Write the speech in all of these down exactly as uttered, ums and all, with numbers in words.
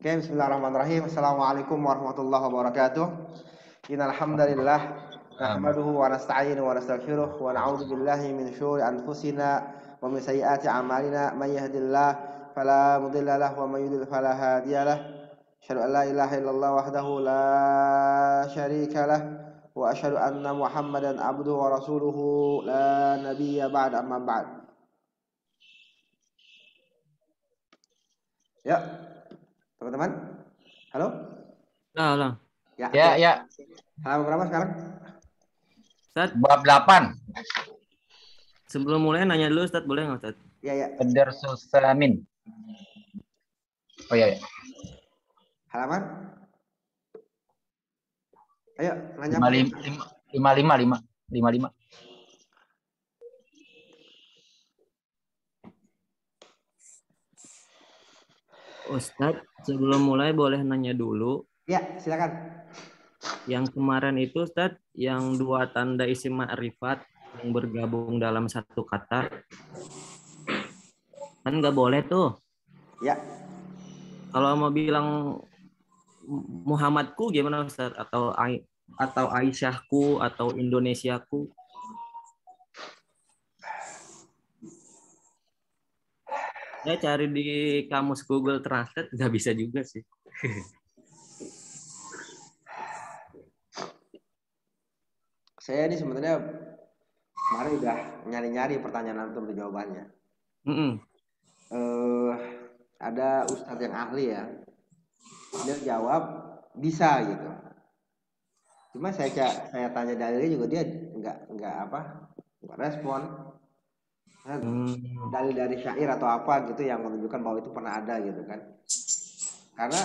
Oke, bismillahirrahmanirrahim. Assalamualaikum warahmatullahi wabarakatuh. Innal hamdalillah nahmaduhu wa nasta'inu wa nastaghfiruh wa na'udzu billahi min syururi anfusina wa min sayyiati a'malina. May yahdihillahu fala mudilla lahu wa may yudlil fala hadiyalah. Asyhadu an la ilaha illallah wahdahu la syarika lah wa asyhadu anna Muhammadan abduhu wa rasuluhu la nabiyya ba'da amma ba'd. Ya, teman-teman. Halo? Halo, halo. Ya, Ya, oke. ya. Halaman berapa sekarang? Ustaz, Bab delapan. sebelum mulai nanya dulu Ustaz, boleh nggak Ustaz? Ya, ya. Edersusamin. Oh iya, ya. Halaman? Ayo, nanya lima apa? lima lima lima lima lima lima. Ustaz, sebelum mulai boleh nanya dulu. Ya, silakan. Yang kemarin itu Ustaz, yang dua tanda isim ma'rifat yang bergabung dalam satu kata. Kan nggak boleh tuh. Ya. Kalau mau bilang Muhammadku gimana Ustaz? Atau Ai- atau Aisyahku atau Indonesiaku? Saya cari di kamus Google Translate nggak bisa juga sih. Saya ini sebenarnya kemarin udah nyari-nyari pertanyaan antum dan jawabannya. Mm-mm. Eh, ada ustadz yang ahli ya. Dia jawab bisa gitu. Cuma saya saya tanya dalilnya juga dia nggak nggak apa nggak respon. Nah, Hmm. dalil dari syair atau apa gitu yang menunjukkan bahwa itu pernah ada gitu kan. Karena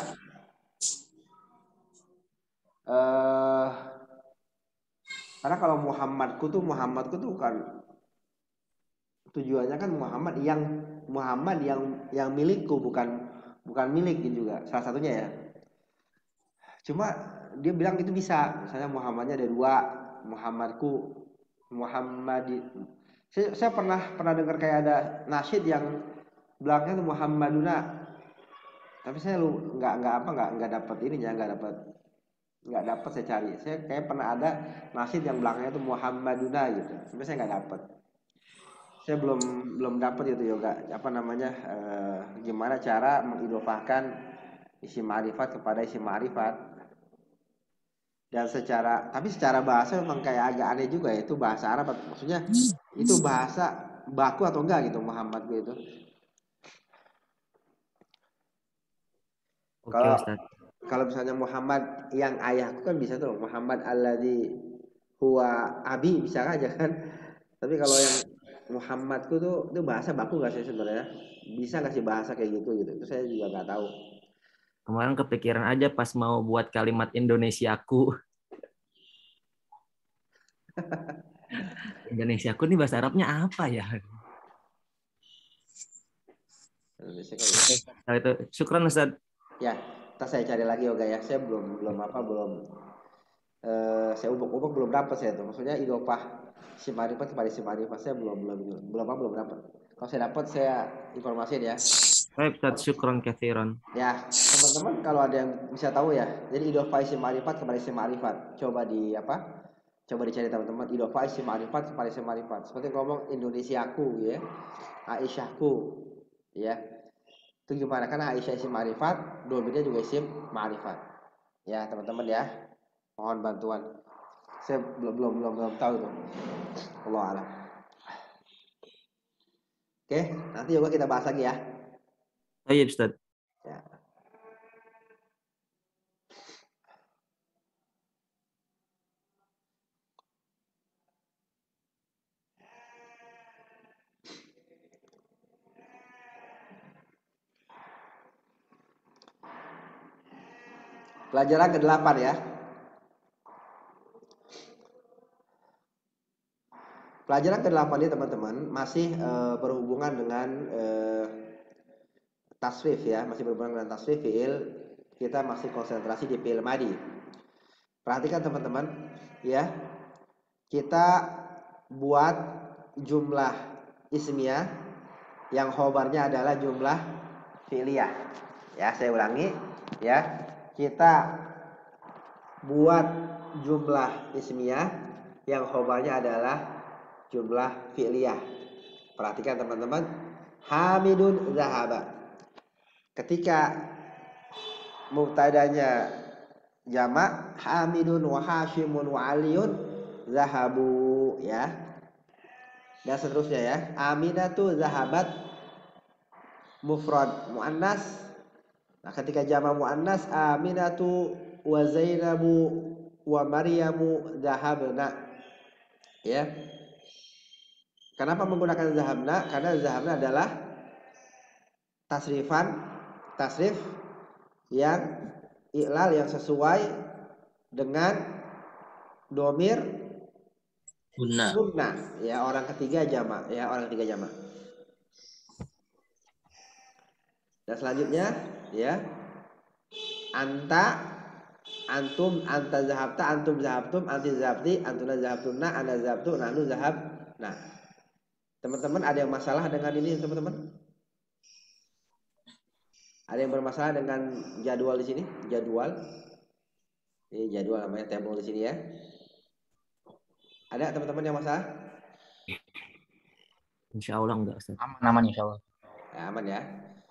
eh karena kalau Muhammadku tuh Muhammadku tuh kan tujuannya kan Muhammad yang Muhammad yang yang milikku bukan bukan milik gitu juga salah satunya ya. Cuma dia bilang itu bisa misalnya Muhammadnya ada dua Muhammadku Muhammadi. Saya, saya pernah pernah dengar kayak ada nasyid yang belakangnya tuh Muhammaduna. Tapi saya lu nggak nggak apa nggak nggak dapat ini ya nggak dapat nggak dapat saya cari. Saya kayak pernah ada nasyid yang belakangnya tuh Muhammaduna gitu. Tapi saya nggak dapat. Saya belum belum dapat itu yoga apa namanya eh, gimana cara mengidofahkan isim ma'rifat kepada isim ma'rifat dan secara tapi secara bahasa memang kayak agak aneh juga ya itu bahasa Arab maksudnya itu bahasa baku atau enggak gitu Muhammad gitu. Oke Kalau Ustaz. kalau misalnya Muhammad yang ayahku kan bisa tuh Muhammad alladzi huwa abi bisa aja kan. Tapi kalau yang Muhammadku tuh itu bahasa baku gak sih sebenarnya? Bisa gak sih bahasa kayak gitu gitu? Itu saya juga nggak tahu. Kemarin kepikiran aja pas mau buat kalimat Indonesiaku. Indonesiaku nih bahasa Arabnya apa ya? Indonesia kali ya. Nah, itu syukran Ustaz. Ya, ntar saya cari lagi yoga ya. Saya belum belum apa belum eh, saya ubek-ubek belum dapat saya tuh. Maksudnya idopah si marifat kepada si marifat saya belum belum belum apa belum dapat. Kalau saya dapat saya informasiin ya. Baik Ustaz, syukran kathiran. Ya, teman-teman kalau ada yang bisa tahu ya. Jadi idopah isim ma'rifat kepada isim ma'rifat. Coba di apa? Coba dicari teman-teman idopah isim ma'rifat kepada isim ma'rifat. Seperti ngomong Indonesiaku ya. Aisyahku ya. Itu gimana? Karena Aisyah isim ma'rifat, domirnya juga isim ma'rifat. Ya, teman-teman ya. Mohon bantuan. Saya belum belum belum belum tahu tuh. Allah alam. Oke, nanti juga kita bahas lagi ya. Baik Ustaz. Ya. Pelajaran kedelapan ya. Pelajaran kedelapan ini teman-teman masih uh, berhubungan dengan uh, tasrif ya, masih berhubungan dengan tasrif fiil. Kita masih konsentrasi di fiil madi. Perhatikan teman-teman ya. Kita buat jumlah ismiyah yang khobarnya adalah jumlah fi'liyah. Ya, saya ulangi. Ya, kita buat jumlah ismiyah yang khobarnya adalah jumlah fi'liyah. Perhatikan teman-teman, Hamidun zahaba. Ketika mubtadanya jamak, Hamidun wa Hashimun wa Aliyun zahabu, ya. Dan seterusnya ya. Aminatu zahabat mufrad muannas. Nah, ketika jamak muannas, Aminatu wa Zainabu wa Maryamu zahabna. Ya. Kenapa menggunakan zahabna? Karena zahabna adalah tasrifan, tasrif yang i'lal yang sesuai dengan domir Guna. guna, ya, orang ketiga jamak, ya, orang ketiga jamak. Dan selanjutnya, ya, anta, antum, anta zahabta, antum zahabtum, anti zahabti, antuna zahabtunna, ana zahabtu, nahnu zahab. Nah, teman-teman ada yang masalah dengan ini, teman-teman? Ada yang bermasalah dengan jadwal di sini? Jadwal? Ini jadwal namanya, table di sini ya. Ada teman-teman yang masalah? Insya Allah enggak, Ustaz. Aman, aman insya Allah. Ya, aman ya.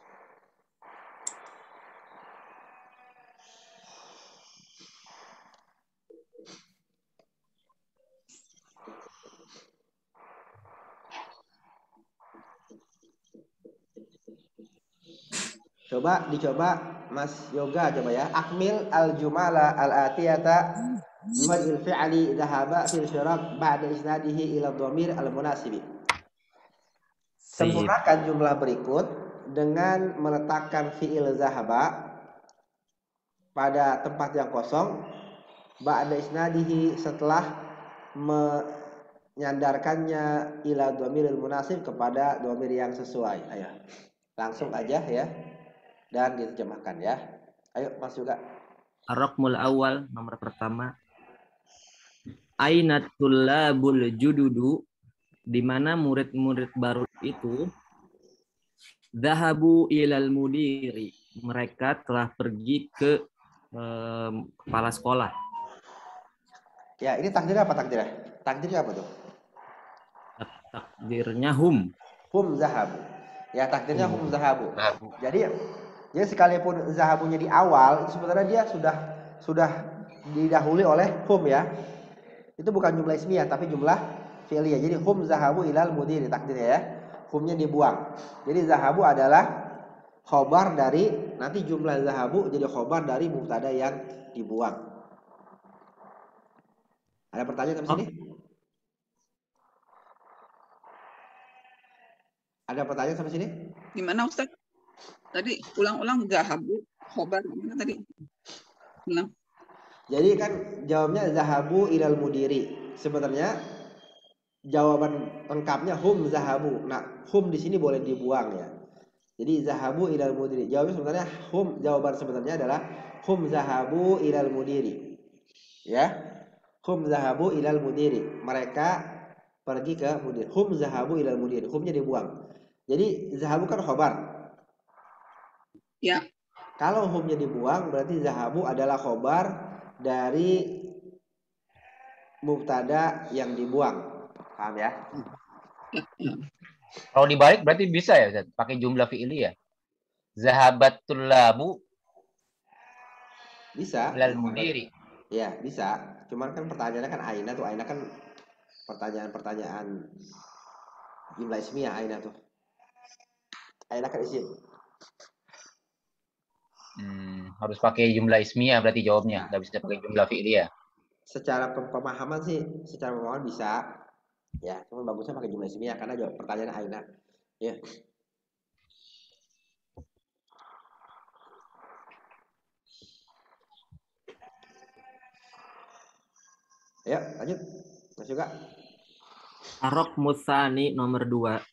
Coba dicoba Mas Yoga, coba ya. Akmil al-jumala al-atiyata biwad'il fi'li dhahaba fil syarab ba'da isnadihi ila dhamir al-munasibi. Sempurnakan jumlah berikut dengan meletakkan fi'il zahaba pada tempat yang kosong ba'da isnadihi setelah menyandarkannya ila dhamiril munasib kepada dhamir yang sesuai. Ayo. Langsung aja ya. Dan diterjemahkan ya. Ayo Mas juga. Ar-Raqmul awal, nomor pertama. Aina tullabul jududu, di mana murid-murid baru itu zahabu ilal mudiri, mereka telah pergi ke eh, kepala sekolah. Ya, ini takdirnya apa takdirnya? Takdirnya apa tuh? Takdirnya hum. Hum zahabu. Ya, takdirnya hum zahabu. Zahabu. Jadi jadi sekalipun zahabunya di awal, itu sebenarnya dia sudah sudah didahului oleh hum ya. Itu bukan jumlah ismiyah tapi jumlah fi'liyah. Jadi hum zahabu ilal mudiri, takdirnya ya. Humnya dibuang. Jadi zahabu adalah khobar dari, nanti jumlah zahabu jadi khobar dari mubtada yang dibuang. Ada pertanyaan sampai sini? Ada pertanyaan sampai sini? Gimana Ustaz? Tadi ulang-ulang zahabu, khobar gimana tadi? Ulang. Jadi kan jawabnya zahabu ilal mudiri. Sebenarnya jawaban lengkapnya hum zahabu. Nah, hum di sini boleh dibuang ya. Jadi zahabu ilal mudiri. Jawabnya sebenarnya hum, jawaban sebenarnya adalah hum zahabu ilal mudiri. Ya. Hum zahabu ilal mudiri. Mereka pergi ke mudir. Hum zahabu ilal mudiri. Humnya dibuang. Jadi zahabu kan khobar. Ya. Kalau humnya dibuang berarti zahabu adalah khobar dari mubtada yang dibuang. Paham ya? Kalau dibalik berarti bisa ya, Ustaz? Pakai jumlah fi'li ya. Zahabatul labu Bisa. ilal mudiri. Ya, bisa. Cuman kan pertanyaannya kan aina tuh. Aina kan pertanyaan-pertanyaan jumlah ismiyah aina tuh. Aina kan isim. Hmm, harus pakai jumlah ismiyah berarti jawabnya. Nggak bisa pakai jumlah fi'li ya. Secara pemahaman sih, secara pemahaman bisa. Ya, cuma bagusnya pakai jumlah ismiyah karena jawab pertanyaan aina. Ya. Ya, lanjut. Mas juga. Ar-Raqmul tsani, nomor dua.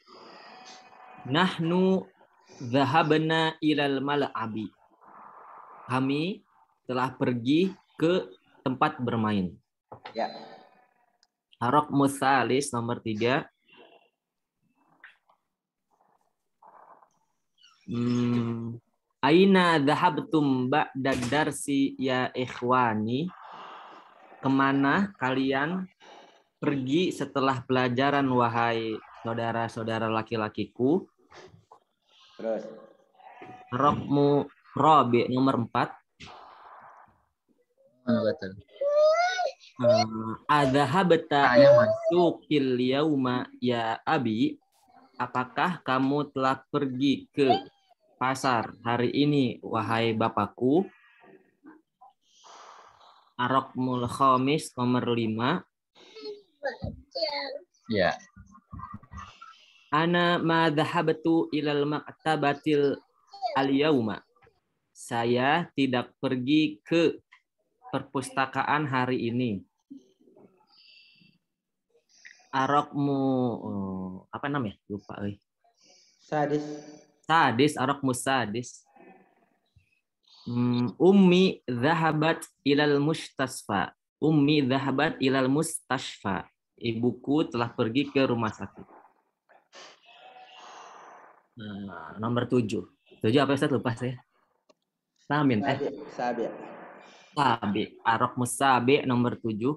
Nahnu zahabna ilal mal'abi. Kami telah pergi ke tempat bermain. Ya. Ar-Raqmul tsalis, nomor tiga. Hmm, Aina dhahabtum ba'da darsi ya ikhwani? Kemana kalian pergi setelah pelajaran wahai saudara-saudara laki-lakiku? Terus. Rokmu Robi nomor empat. Hmm, betul. Adzahabta Tanya, Mas. suqil yauma ya abi? Apakah kamu telah pergi ke pasar hari ini wahai bapakku? Arokmul khamis nomor lima. Ya. Ana ma dhahabtu ilal maktabatil al-yauma. Saya tidak pergi ke perpustakaan hari ini. Arokmu oh, apa namanya? Lupa euy. Sadis. Sadis, arokmu sadis. Hmm, ummi dhahabat ilal mustasfa. Ummi dhahabat ilal mustashfa. Ibuku telah pergi ke rumah sakit. Nah, nomor tujuh. Tujuh apa Ustaz? Lupa saya. Samin eh. Sabi. Sabi. Sabi. Arok musabi nomor tujuh.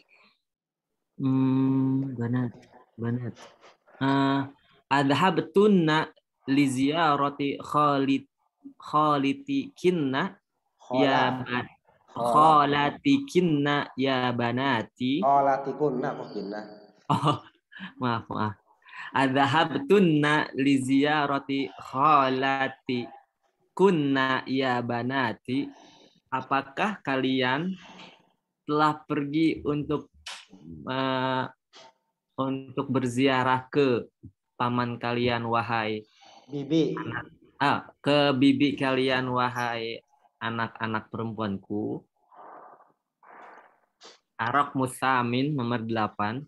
Hmm, banat. Banat. Uh, Adhabtunna li ziyarati Khalid Khalitikinna ya ban Khalatikinna ya banati. Khalatikunna mungkinna. Oh, maaf maaf. Adhabtunna li ziyarati khalati kunna ya banati. Apakah kalian telah pergi untuk uh, untuk berziarah ke paman kalian wahai Bibi. anak, ah, ke bibi kalian wahai anak-anak perempuanku? Arok musamin nomor delapan.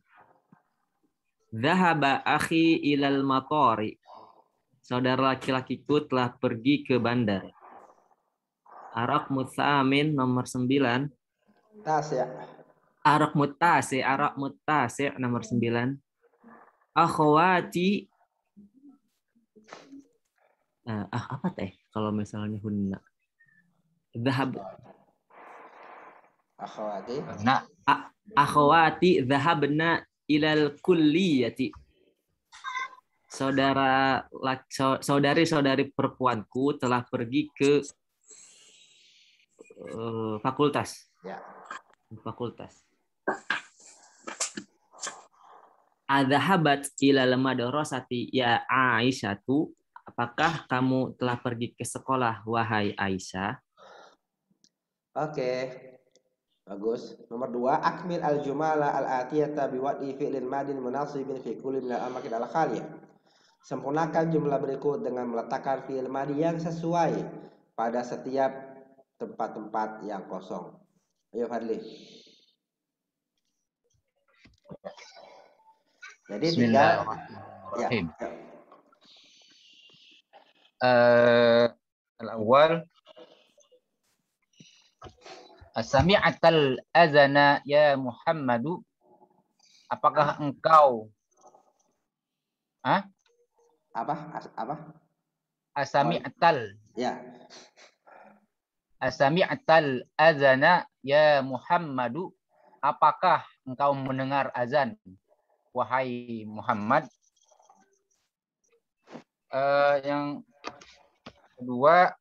Zahaba akhi ilal matori. Saudara laki-lakiku telah pergi ke bandar. Arok musamin nomor sembilan. Tas ya. Arok mutasi, arok mutasi nomor sembilan. Akhwati. Uh, ah apa teh kalau misalnya hunna? Zahab. Akhwati. Nah, Ah, akhwati zahabna ilal kulliyati. Saudara saudari-saudari perempuanku telah pergi ke uh, fakultas. Ya. Fakultas. Adzahabat ilal madrasati ya Aisyatu? Apakah kamu telah pergi ke sekolah wahai Aisyah? Oke. Bagus. Nomor dua, akmil al-jumala al-atiyata biwad'i fi'lin madin munasibin fi kulli min al-amakin al-khaliyah. Sempurnakan jumlah berikut dengan meletakkan fi'il madi yang sesuai pada setiap tempat-tempat yang kosong. Ayo Fadli. Jadi tinggal ya. Bismillahirrahmanirrahim. Uh, al-awwal As-sami'atal azana ya Muhammadu? Apakah ah. engkau Hah? Apa? As, apa? As-sami'atal. Ya. As-sami'atal azana ya Muhammadu? Apakah engkau mendengar azan wahai Muhammad? Uh, yang kedua,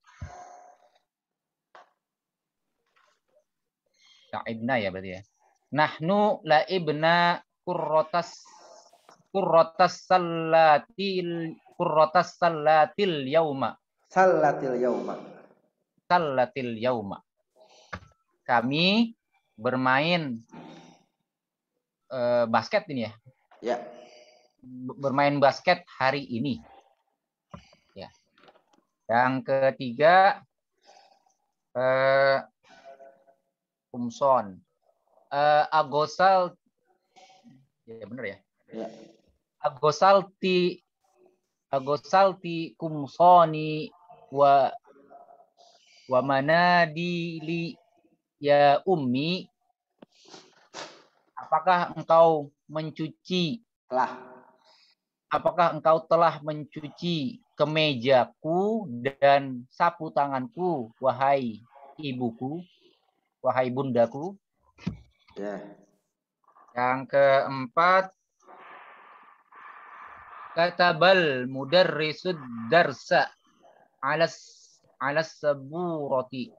Ta'ibna ya berarti ya. Nahnu la'ibna kurrotas kurrotas salatil kurrotas salatil yauma. Salatil yauma. Salatil yauma. Kami bermain uh, basket ini ya. Ya. Bermain basket hari ini. Ya. Yang ketiga, uh, Kumson. Uh, agosal ya benar ya? Ya. Agosalti agosalti kumsoni wa wa manadili ya ummi. Apakah engkau mencuci telah apakah engkau telah mencuci kemejaku dan sapu tanganku, wahai ibuku, wahai bundaku. Ya. Yang keempat, katabal mudarrisud darsa alas alas saburati.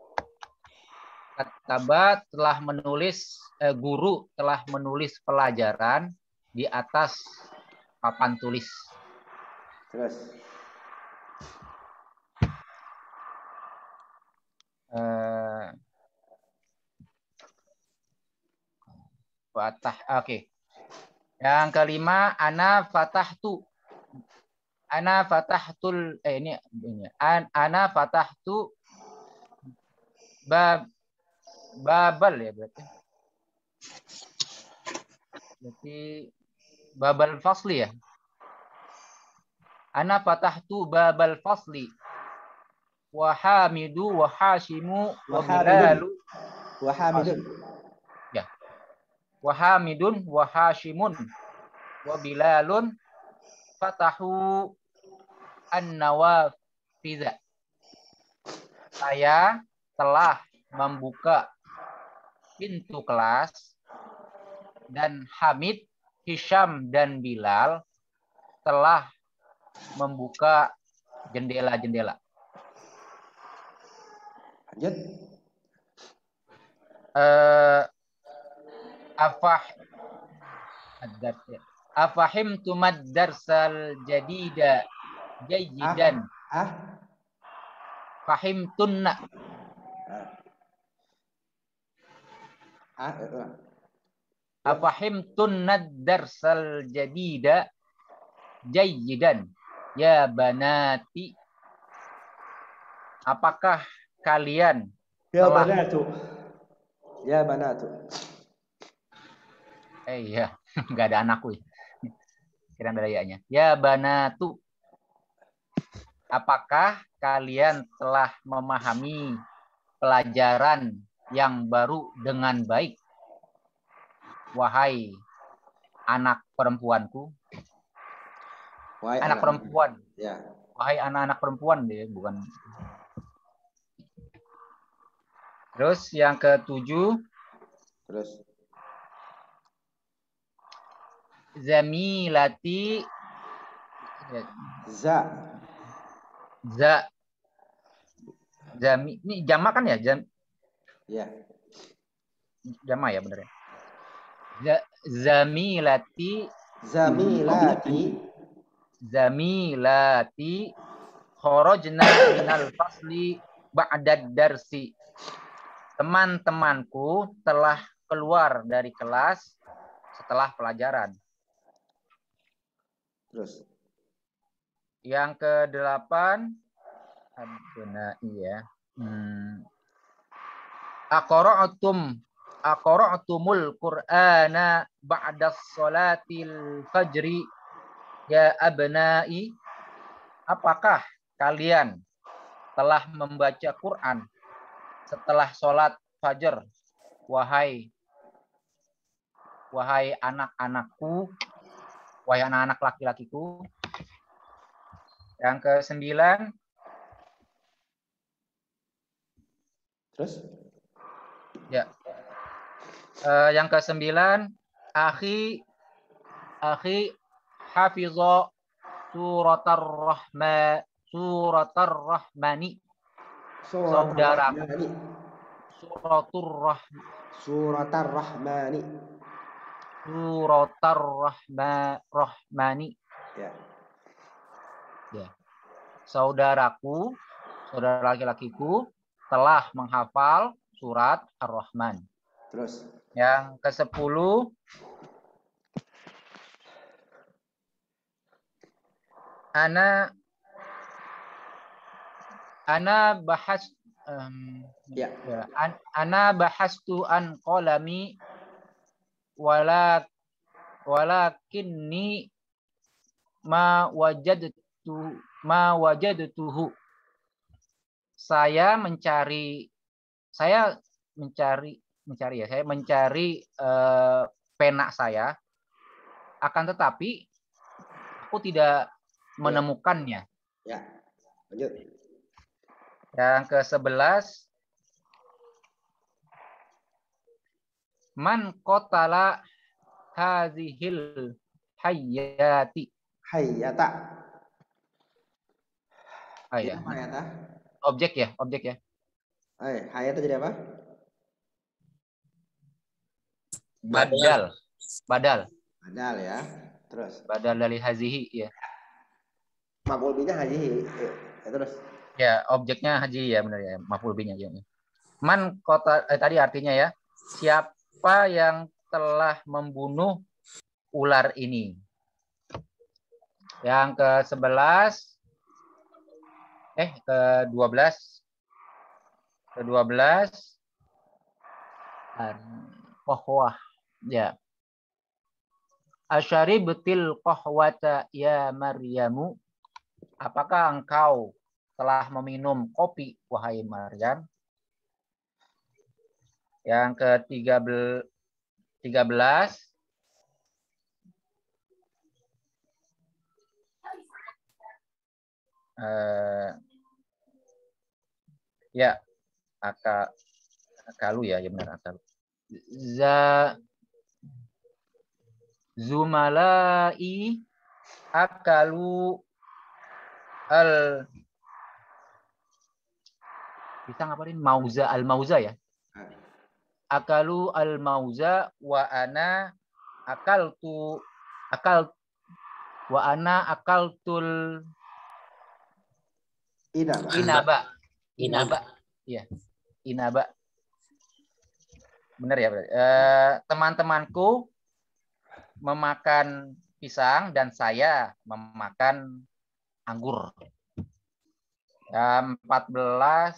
Kataba telah menulis, eh, guru telah menulis pelajaran di atas papan tulis. Terus. Eh, Fatah, oke. Okay. Yang kelima, ana fatahtu. Ana fatahtul, eh ini, ini. An, ana fatahtu bab, babal ya berarti. Berarti babal fasli ya. Ana fatahtu babal fasli. Wa hamidu wa hashimu wa bilalu. Wa hamidun. Ya. Wa hamidun wa hashimun wa bilalun fatahu an-nawafidha. Saya telah membuka pintu kelas dan Hamid, Hisham dan Bilal telah membuka jendela-jendela. Lanjut. Uh, afah afahimtu mad-darsal jadida jayyidan. Ah, ah. Fahimtunna. Ah, ah. Afahimtunna darsal jadida jayyidan ya banati. Apakah kalian Ya telah... banatu. Ya banatu. Eh iya, nggak ada anakku ya. Kira ada ya-nya. Ya banatu. Apakah kalian telah memahami pelajaran yang baru dengan baik? Wahai anak perempuanku. Wahai anak, anak perempuan. Ya. Wahai anak-anak perempuan deh, bukan. Terus yang ketujuh. Terus. Zamilati. Za. Za. Zami. Ini jamak kan ya? Jam. Ya. Jamak ya benar ya. Z zamilati. Zamilati. Zamilati. Kharajna minal fasli ba'dad darsi. Teman-temanku telah keluar dari kelas setelah pelajaran. Terus. Yang kedelapan, benar iya. Hmm. Aqra'tum aqra'tumul Qur'ana ba'da sholatil fajri ya abna'i. Apakah kalian telah membaca Quran setelah sholat fajar, wahai wahai anak-anakku, wahai anak-anak laki-lakiku. Yang kesembilan. Terus? Ya. Uh, yang kesembilan, akhi akhi hafizha suratar rahma suratar rahmani. Saudaraku. Suratur rahmani. Suratar rahmani. Suratar rahma rahmani. Ya. Ya. Saudaraku, saudara laki-lakiku telah menghafal surat Ar-Rahman. Terus. Yang kesepuluh. Ana Ana bahas um, ya. ya. An, ana bahastu an qalami wala walakinni ma wajadtu ma wajadtuhu. Saya mencari saya mencari mencari ya, saya mencari uh, pena saya, akan tetapi aku tidak menemukannya. Ya, lanjut. Yang ke sebelas. Man qatala hazihil hayyati. Hayyata. Ah Jadi ya. apa hayata? Objek ya, objek ya. Eh, hayata jadi apa? Badal. Badal. Badal ya. Terus. Badal dari hazihi ya. Maf'ul bihi hazihi. Eh, ya, terus. Ya, objeknya haji ya benar ya, maf'ul bihi ya. Man kota eh, tadi artinya ya, siapa yang telah membunuh ular ini? Yang ke sebelas eh ke dua belas ke dua belas qahwah ya. Asyaribtil qahwata ya Maryamu. Apakah engkau telah meminum kopi wahai Maryam? Yang ke tiga belas eh, ya akal akalu ya, ya benar akal. Za zumalai akalu al bisa ngapain mauza al mauza ya. Akalu al mauza wa ana akaltu akal wa ana akaltul Inaba. inaba inaba ya inaba benar ya. Eh, teman-temanku memakan pisang dan saya memakan anggur. Yang empat belas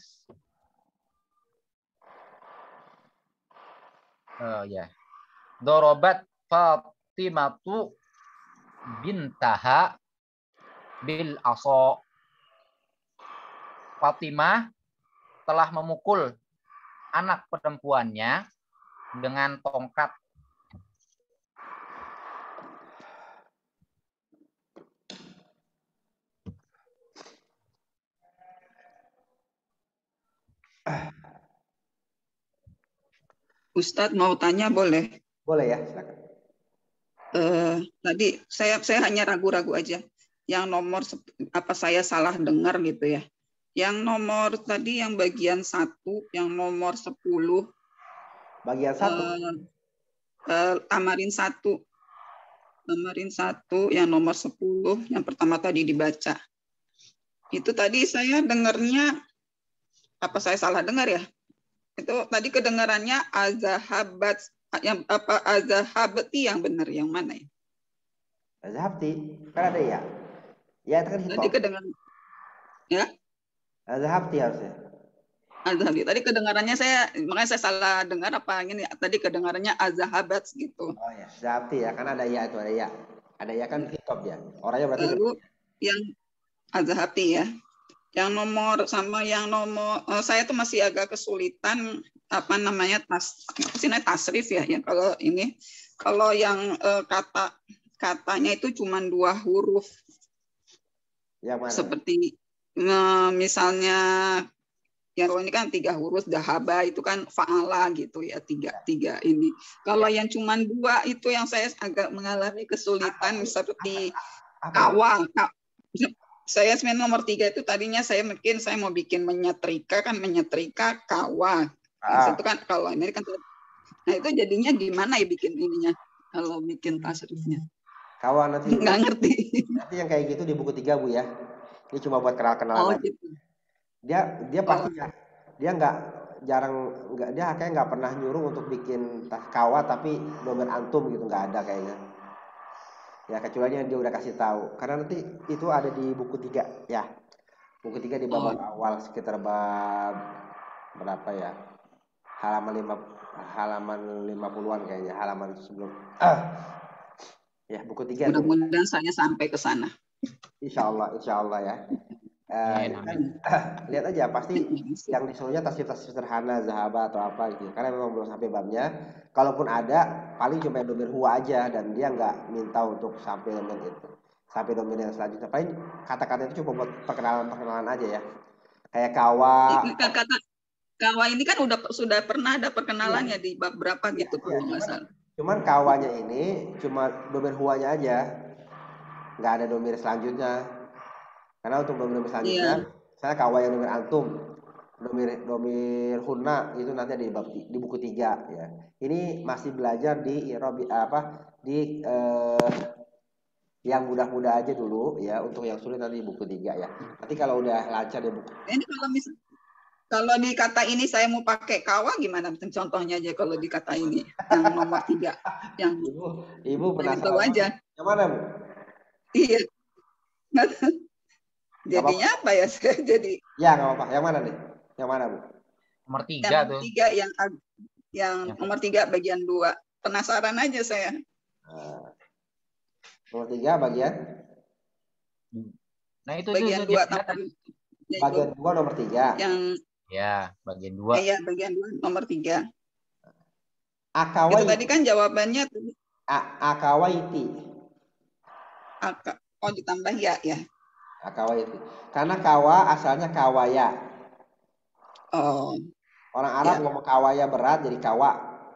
oh ya. Dorobat Fatimatu bintaha bil aso. Fatimah telah memukul anak perempuannya dengan tongkat. Ustadz mau tanya boleh? Boleh ya, silakan. Uh, tadi saya saya hanya ragu-ragu aja. Yang nomor apa saya salah dengar gitu ya? Yang nomor tadi yang bagian satu, yang nomor sepuluh. Bagian satu. Uh, uh, Tamarin satu. Tamarin satu, yang nomor sepuluh, yang pertama tadi dibaca. Itu tadi saya dengarnya, apa saya salah dengar ya? Itu tadi kedengarannya azahabat, yang apa azahabti yang benar, yang mana ya? Azahabti, kan ada ya? Ya, itu kan Tadi kedengaran, ya? Azahabti harusnya. Azahabti. Tadi kedengarannya saya, makanya saya salah dengar apa ini? Tadi kedengarannya azahabat gitu. Oh ya, Azahabti ya, kan ada ya itu ada ya. Ada ya kan hitop ya. Orangnya berarti. Lalu yang azahabti ya. Yang nomor sama yang nomor uh, saya tuh masih agak kesulitan apa namanya tas sini tasrif ya, ya kalau ini kalau yang uh, kata katanya itu cuma dua huruf. Yang mana? Seperti uh, misalnya yang ini kan tiga huruf dahaba itu kan faala gitu ya, tiga tiga ini. Kalau yang cuma dua itu yang saya agak mengalami kesulitan apa? Seperti apa? Awal. Saya sebenarnya nomor tiga itu tadinya saya mungkin saya mau bikin menyetrika kan menyetrika kawa. Ah. Itu kan kalau ini kan, nah itu jadinya gimana ya bikin ininya kalau bikin tasrifnya? Kawa nanti nggak ngerti. Nanti yang kayak gitu di buku tiga Bu ya. Ini cuma buat kenal-kenalan oh, aja. Gitu. Dia dia pasti oh. ya. Dia nggak jarang nggak dia kayak nggak pernah nyuruh untuk bikin tas kawa tapi domain antum gitu nggak ada kayaknya. Ya kecuali dia udah kasih tahu karena nanti itu ada di buku tiga ya, buku tiga di bab oh. awal sekitar bab berapa ya, halaman lima halaman lima puluhan kayaknya, halaman sebelum ah. Ya buku tiga. Mudah-mudahan saya sampai ke sana. Insya Allah, insya Allah ya. Uh, ya kan, lihat aja pasti yang disuruhnya tasrif-tasrif sederhana, zahaba atau apa gitu. Karena memang belum sampai babnya. Kalaupun ada, paling cuma domir huwa aja dan dia nggak minta untuk sampai elemen itu. sampai domir yang selanjutnya. Paling kata-kata itu cuma buat perkenalan-perkenalan aja ya. Kayak kawa. Ini kan kata kawa ini kan udah sudah pernah ada perkenalannya Iya. di bab berapa Iya, gitu iya, kalau nggak cuman, salah. cuman kawanya ini cuma domir huanya aja, nggak ada domir selanjutnya. Karena untuk domir selanjutnya, Iya. saya kawa yang domir antum, domir domir hunna itu nanti ada di bab di buku tiga ya. Ini masih belajar di Robi apa di eh, yang mudah-mudah aja dulu ya, untuk yang sulit nanti di buku tiga ya. Nanti kalau udah lancar di buku. Ini kalau misal kalau di kata ini saya mau pakai kawa gimana? Contohnya aja kalau di kata ini yang nomor tiga, yang Ibu, ibu pengen tahu penasaran aja. yang mana bu? Iya. Gak Jadinya apa-apa. apa ya? Saya jadi Ya nggak apa-apa. Yang mana nih? Yang mana bu? Nomor yang tiga nomor tuh. tiga yang ag- yang Yang nomor tiga bagian dua. Penasaran aja saya. Nah, nomor tiga bagian Nah itu itu, Bagian itu dua dia kelihatan. tambah yaitu bagian dua nomor tiga. yang Ya, bagian dua. eh, ya bagian dua nomor tiga. Itu Akawai tadi kan jawabannya tadi A- akawaiti. aka- oh ditambah ya ya. Akawaiti. Karena kawa asalnya kawaya. Oh Orang Arab ya. ngomong kawaya berat jadi kawa.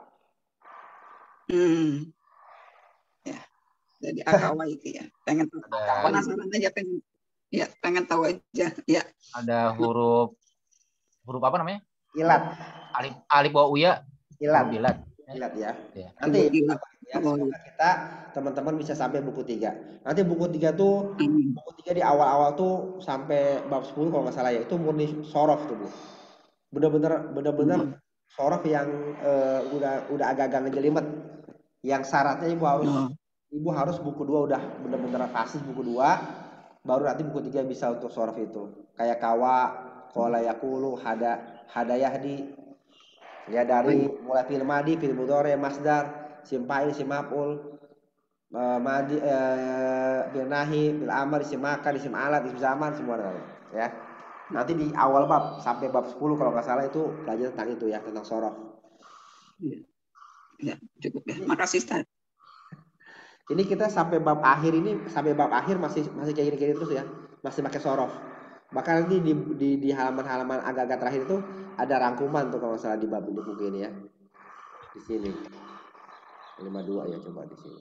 Hmm. Ya. Jadi akawa itu ya. Pengen tahu. Ada Penasaran aja pengen. Ya, pengen tahu aja. Ya. ada huruf huruf apa namanya? Ilat. Alif alif bawah uya. Ilat. Huruf ilat. Ilat ya. Ya. Nanti Gila. ya, Oh, semoga kita teman-teman bisa sampai buku tiga. Nanti buku tiga tuh amin. buku tiga di awal-awal tuh sampai bab sepuluh kalau nggak salah ya. Itu murni sorof tuh, Bu. Bener-bener bener-bener Hmm. sorof yang eh, udah udah agak-agak ngejelimet. Yang syaratnya ibu harus Oh. ibu harus buku dua udah bener-bener fasih buku dua, baru nanti buku tiga bisa untuk sorof itu. Kayak kawa, kola yakulu, hada, hadayah di ya dari mulai fil madi, fil mudhari, masdar, sim fa'il, sim maf'ul, eh, madi, eh, fil nahi, fil amr, isim makan, isim alat, isim zaman, semua ada ya. Nanti di awal bab sampai bab sepuluh kalau nggak salah itu belajar tentang itu ya, tentang sorof. Ya, ya, cukup ya. Makasih Ustaz. Ini kita sampai bab akhir ini sampai bab akhir masih masih kayak gini-gini terus ya, masih pakai sorof. Bahkan nanti di di, di halaman-halaman agak-agak terakhir itu ada rangkuman tuh kalau nggak salah di bab ini buku ini ya. Di sini lima puluh dua ya, coba di sini.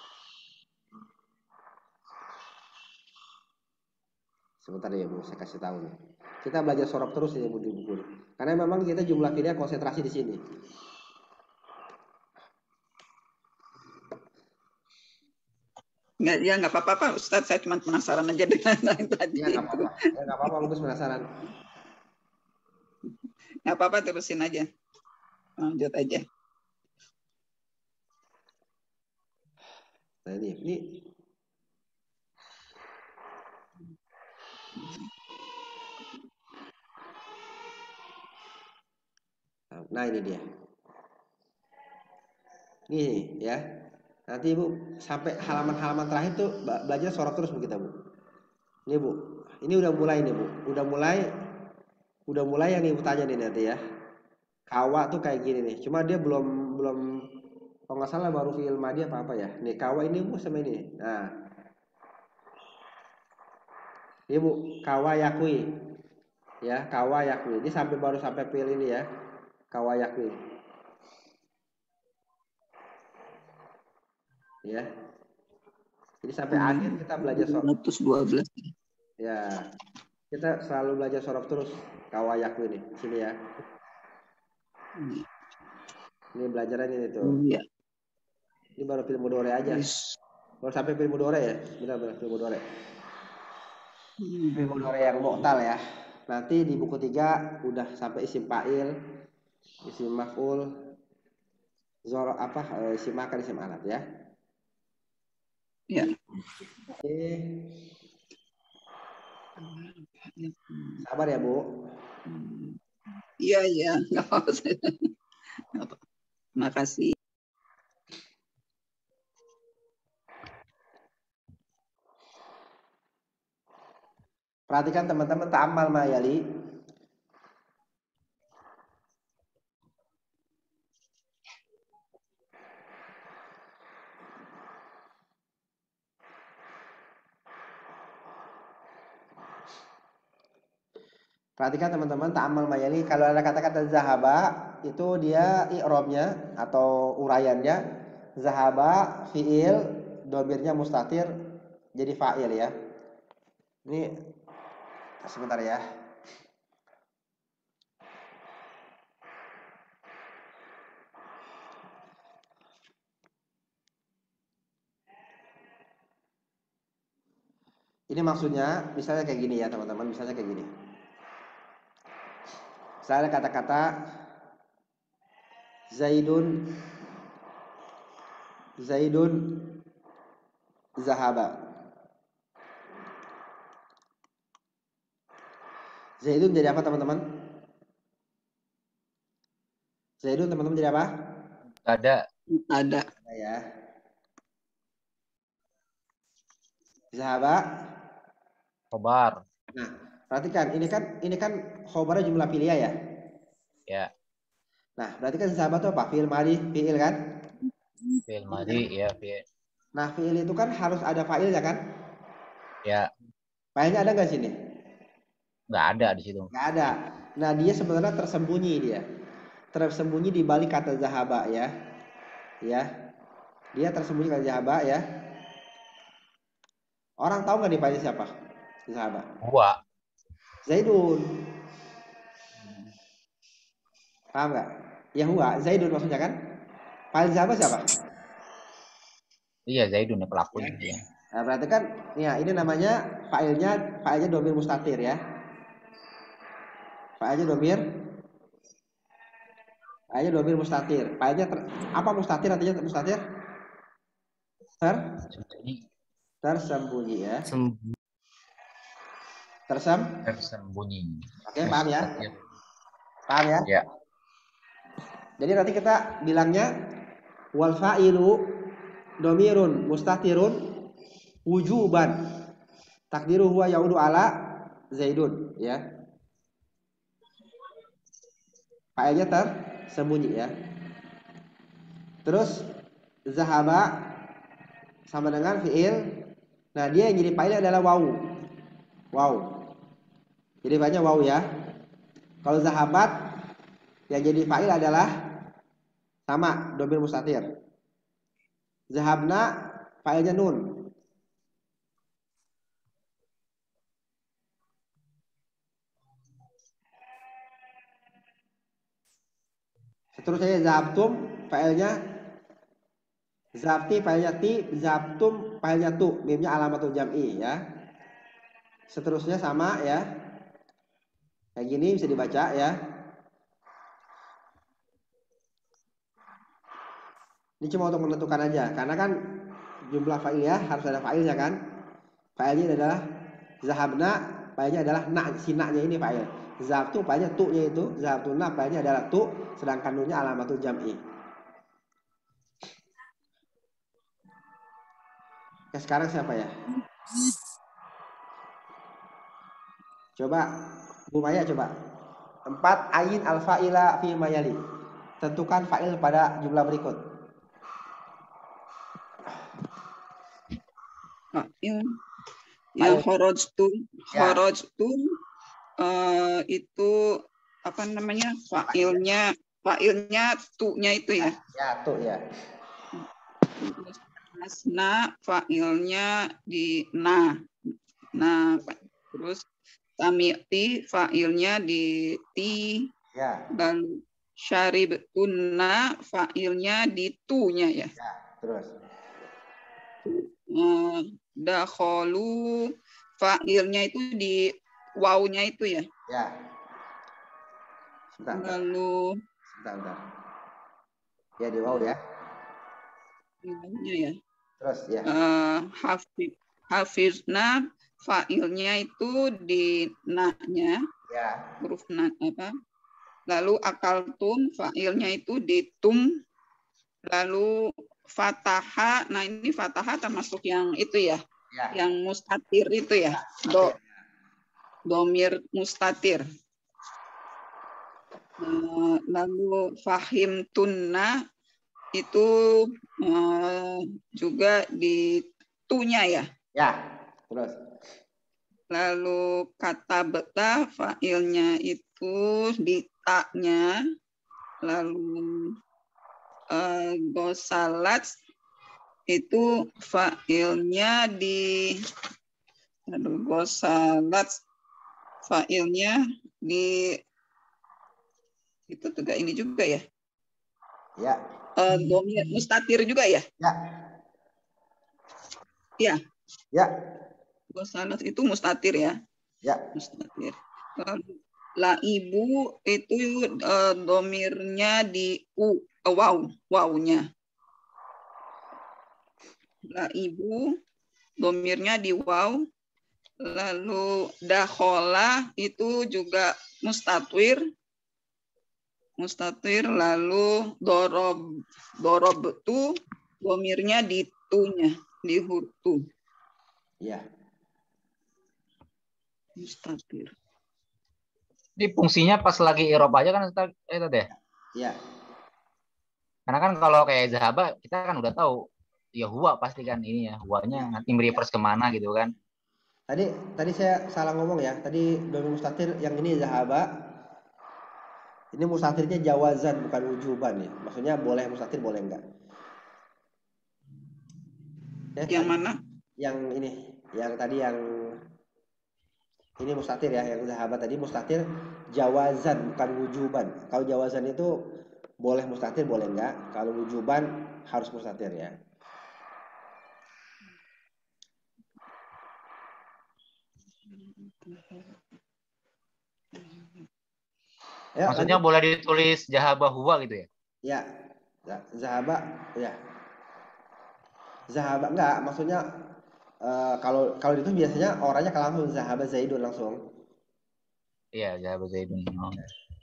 Sebentar ya Bu, saya kasih tahu nih. Kita belajar sorof terus ya Bu di buku ini. Karena memang kita jumlah filenya konsentrasi di sini. Nggak, ya nggak apa-apa Pak Ustaz. Saya cuma penasaran aja dengan lain tadi. Ya nggak apa-apa, ya nggak apa-apa, bagus penasaran. Nggak apa-apa, terusin aja. Lanjut aja. Nah ini, ini nah ini dia. Nih ya. Nanti Ibu sampai halaman-halaman terakhir tuh belajar sorof terus Bu kita Bu. Ini Bu, ini udah mulai nih Bu, udah mulai, udah mulai yang Ibu tanya nih nanti ya. Kawa tuh kayak gini nih, cuma dia belum belum kalau nggak salah baru fi'il madhi apa apa ya. Nih kawa ini Bu sama ini. Nah, ini Bu kawa yakui, ya kawa yakui. Ini sampai baru sampai fi'il ini ya, kawa yakui. Ya, jadi sampai Hmm. akhir kita belajar sorof. seratus dua belas. Ya, kita selalu belajar sorof terus kawa yakui nih, sini ya. Hmm. Ini belajaran ini tuh. Oh, ya. Ini baru film mudore aja. Yes. Baru sampai film mudore ya, benar-benar film mudore. Hmm. Film mudore yang mu'tal ya. Nanti di buku tiga udah sampai isim fa'il, isim maf'ul, zor apa eh, isim makan, isim alat ya. Ya. Oke. Sabar ya Bu. Iya, iya. Nggak apa-apa. Nggak apa-apa. Makasih. Perhatikan teman-teman ta'amal mayali. Perhatikan teman-teman, ta'amal mayali. Kalau ada kata-kata zahaba, itu dia i'robnya atau uraiannya. Zahaba, fi'il, domirnya mustatir, jadi fa'il ya. Ini sebentar ya. Ini maksudnya, misalnya kayak gini ya teman-teman, misalnya kayak gini. Misalnya kata-kata Zaidun, Zaidun, Zahaba. Zaidun jadi apa teman-teman? Zaidun teman-teman jadi apa? Ada. Ada. Ada ya. Zahaba. Khobar. Nah, perhatikan ini kan ini kan khobarnya jumlah pilihan ya. Ya. Nah, berarti kan zahaba itu apa? Fi'il madhi, fi'il kan? Fi'il madhi ya, fi'il. Nah, fi'il itu kan harus ada fa'ilnya kan? Ya. Fa'ilnya ada nggak sini? Nggak ada di situ. Nggak ada. Nah, dia sebenarnya tersembunyi dia. Tersembunyi di balik kata zahaba ya. Ya. Dia tersembunyi kata zahaba ya. Orang tahu nggak di fa'ilnya siapa? Zahaba. Gua. Zaidun. Paham nggak? Ya huwa, Zaidun maksudnya kan? Fa'il zahaba siapa? Iya, Zaidun ya pelakunya. Ya. Ya. Nah, berarti kan ya ini namanya fa'ilnya fa'ilnya domir mustatir ya. Fa'ilnya domir Fa'ilnya domir mustatir. Fa'ilnya ter, apa mustatir artinya mustatir? Ter tersembunyi ya. Sembunyi. Tersem Tersembunyi. Oke, paham ya? Mustatir. Paham ya? Ya. Jadi nanti kita bilangnya wal fa'ilu domirun mustatirun wujuban. Takdiru huwa yaudu ala Zaidun ya. Fa'ilnya tersembunyi ya. Terus zahaba sama dengan fi'il. Nah, dia yang jadi fa'il adalah wawu. Wawu. Jadi banyak wawu ya. Kalau zahabat yang jadi fa'il adalah sama domir mustatir. Zahabna fa'ilnya nun. Seterusnya zahabtum fa'ilnya zahabti fa'ilnya ti, zahabtum fa'ilnya tu, mimnya alamatul jam'i ya. Seterusnya sama ya. Kayak gini bisa dibaca ya. Ini cuma untuk menentukan aja, karena kan jumlah fa'il ya harus ada fa'ilnya kan. Fa'ilnya adalah zahabna, fa'ilnya adalah na, si na-nya ini fa'il. Zahabtu fa'ilnya tu-nya itu, zahabtuna fa'ilnya adalah tu, sedangkan nunnya alamatul jam'i. Ya, sekarang siapa ya? Coba Bu Maya coba. Empat ayin al-fa'ila fi mayali. Tentukan fa'il pada jumlah berikut. Fa'il. Ya kharajtu, kharajtu uh, itu apa namanya? Fa'ilnya fa'ilnya tu-nya itu ya. Ya, tuh ya. Asna fa'ilnya di na. Nah, terus sami'ti fa'ilnya di ti. Ya. Dan syaribtunna fa'ilnya di tu-nya ya. Ya, terus. Uh, dakholu fa'ilnya itu di waw-nya itu ya. Ya. Sebentar, sebentar. Lalu Sebentar, sebentar. Ya, di waw ya. ya. Terus ya. Uh, hafiz, hafizna fa'ilnya itu di na-nya. Ya. Huruf na apa? Lalu akaltum fa'ilnya itu di tum. Lalu fataha, nah ini fataha termasuk yang itu ya, ya. Yang mustatir itu ya. Do, domir mustatir. Uh, lalu fahim tunna itu uh, juga di tunya ya. Ya, terus. Lalu kata beta fa'ilnya itu di taknya. Lalu uh, gosalat itu fa'ilnya di aduh, gosalat fa'ilnya di itu juga ini juga ya. Ya. Uh, domir mustatir juga ya? Ya. Ya. Ya. Gosalat itu mustatir ya? Ya. Mustatir. Lalu la ibu itu uh, domirnya di u, uh, wow, wawnya. La ibu domirnya di waw. Lalu dakhola itu juga mustatir. Mustatir. Lalu dorob dorob itu domirnya di tu-nya, di huruf tu. Ya. Mustatir. Di fungsinya pas lagi irob aja kan itu deh. Ya. Karena kan kalau kayak zahaba kita kan udah tahu ya huwa pasti kan ini ya huwanya nanti mereverse kemana gitu kan. Tadi tadi saya salah ngomong ya. Tadi domir mustatir yang ini zahaba. Ini mustatirnya jawazan bukan wujuban ya. Maksudnya boleh mustatir boleh enggak. Ya, yang tadi, mana? Yang ini, yang tadi yang ini mustatir ya, yang sahabat tadi mustatir jawazan bukan wujuban. Kalau jawazan itu boleh mustatir boleh enggak. Kalau wujuban harus mustatir ya. Ya maksudnya lanjut. boleh ditulis jahaba huwa gitu ya? Ya, zahaba ya. Zahaba enggak, maksudnya uh, kalau kalau itu biasanya orangnya kalau langsung zahaba zaidun langsung. Iya, jahaba zaidun. Oh.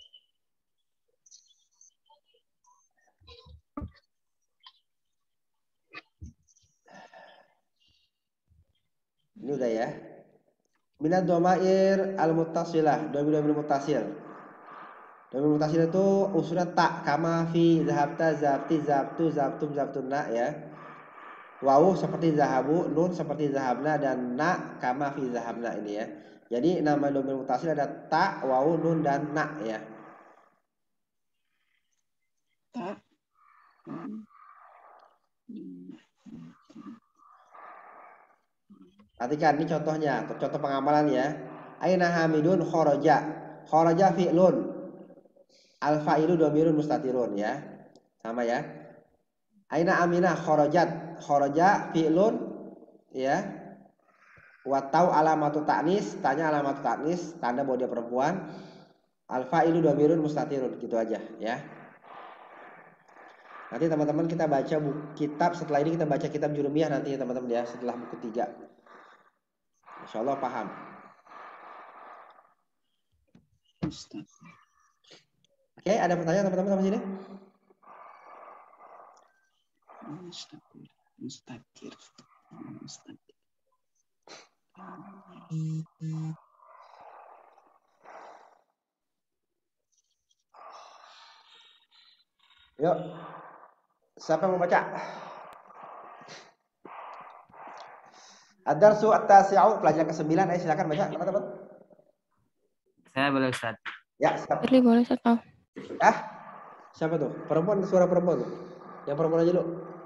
Ini udah ya. Minad domair al-muttasilah, domir-domir muttasil. Domir muttasil itu usulnya tak, kama, fi, zahabta, zabti, zabtu, zabtum, zabtunna ya. Wawu seperti zahabu, nun seperti zahabna, dan na kama fi zahabna ini ya. Jadi nama domir muttasil ada ta, wawu, nun, dan na ya. Tak. Perhatikan ini contohnya, contoh pengamalan ya. Aina hamidun kharaja. Kharaja fi'lun. Al-fa'ilu domirun mustatirun ya. Sama ya. Aina aminah kharajat. Kharaja fi'lun ya. Watau alamatu ta'nis, tanya alamatu ta'nis, tanda bahwa dia perempuan. Al-fa'ilu domirun mustatirun, gitu aja ya. Nanti teman-teman kita baca buku kitab, setelah ini kita baca kitab Jurumiyah nanti ya teman-teman ya, setelah buku tiga. Insyaallah paham. Oke, ada pertanyaan teman-teman sampai sini? Mustakir. Mustakir. Mustakir. Yuk. Siapa yang mau baca? Ad-darsu at-tasi'u, pelajaran kesembilan. Ayo silakan baca, teman-teman. Saya boleh Ustaz. Ya, siapa? Pilih boleh Ustaz. Oh. Ah, siapa tuh? Perempuan, suara perempuan tuh. Yang perempuan aja dulu.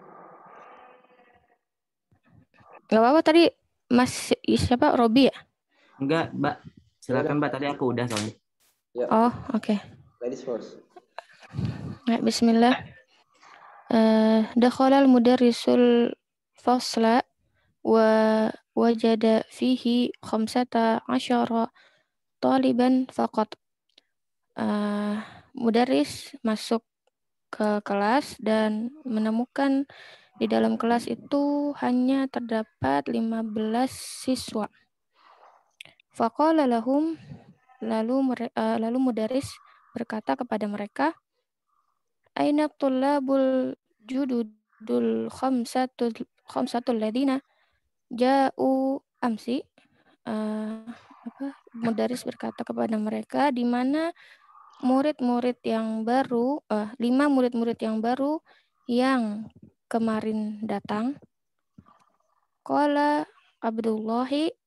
Gak apa-apa tadi Mas siapa Robi ya? Enggak, Mbak. Silakan Mbak, tadi aku udah soalnya. Ya. Oh, oke. Okay. Ladies first. Nah, bismillah. Uh, dakhala al-mudarrisul fasla wa wajada fihi khamsata asyara taliban faqat. Uh, mudarris masuk ke kelas dan menemukan di dalam kelas itu hanya terdapat lima belas siswa. Faqala lahum, lalu uh, lalu mudarris berkata kepada mereka, aina tullabul jududul khamsatul khamsatul ladina ja'u amsi. Uh, apa? Mudarris berkata kepada mereka, di mana murid-murid yang baru, uh, lima murid-murid yang baru yang kemarin datang. Qala Abdullahi,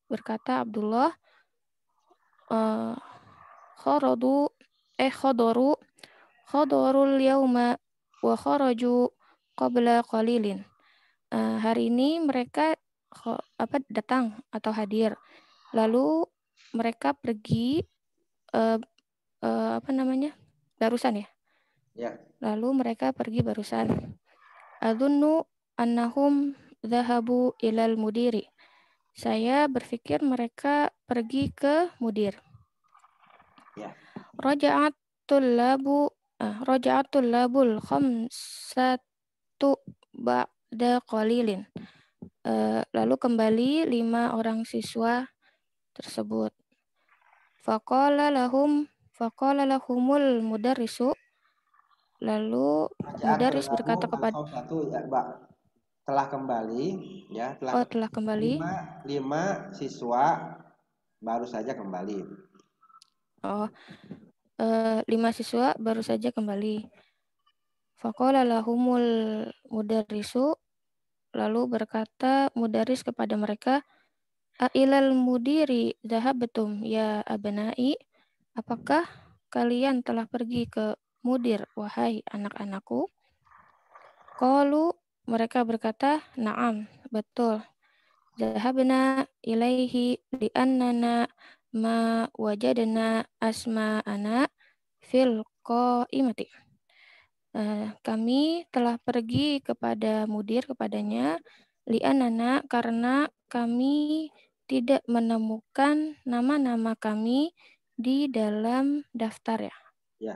berkata Abdullah, uh, kharadu eh khadaru khadarul yauma wa kharaju qabla qalilin. Uh, hari ini mereka kho- apa datang atau hadir. Lalu mereka pergi uh, uh, apa namanya? barusan ya. Ya. Lalu mereka pergi barusan. Adunnu annahum dhahabu ilal mudiri. Saya berpikir mereka pergi ke mudir. Ya. Raja'atul labu ah, raja'atul labul khamsatu ba'da qalilin. Uh, lalu kembali lima orang siswa tersebut. Faqala lahum faqala lahumul mudarrisu. Lalu mudaris berkata kepada satu ya, Mbak. Telah kembali ya, telah, oh, telah kembali. Lima, lima siswa baru saja kembali. Oh, uh, lima siswa baru saja kembali. Faqala lahumul mudarrisu. Lalu berkata mudaris kepada mereka, Ailal mudiri zahabtum ya abnai, apakah kalian telah pergi ke mudir, wahai anak-anakku? Qalu, mereka berkata, na'am, betul. Zahabna ilaihi li'annana ma wajadna asma'ana fil qaimati. Uh, kami telah pergi kepada mudir kepadanya li'annana karena kami tidak menemukan nama-nama kami di dalam daftar ya. Ya.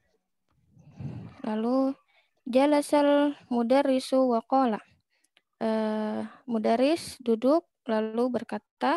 Lalu jalasal mudarrisu wa qala. Uh, mudaris duduk lalu berkata,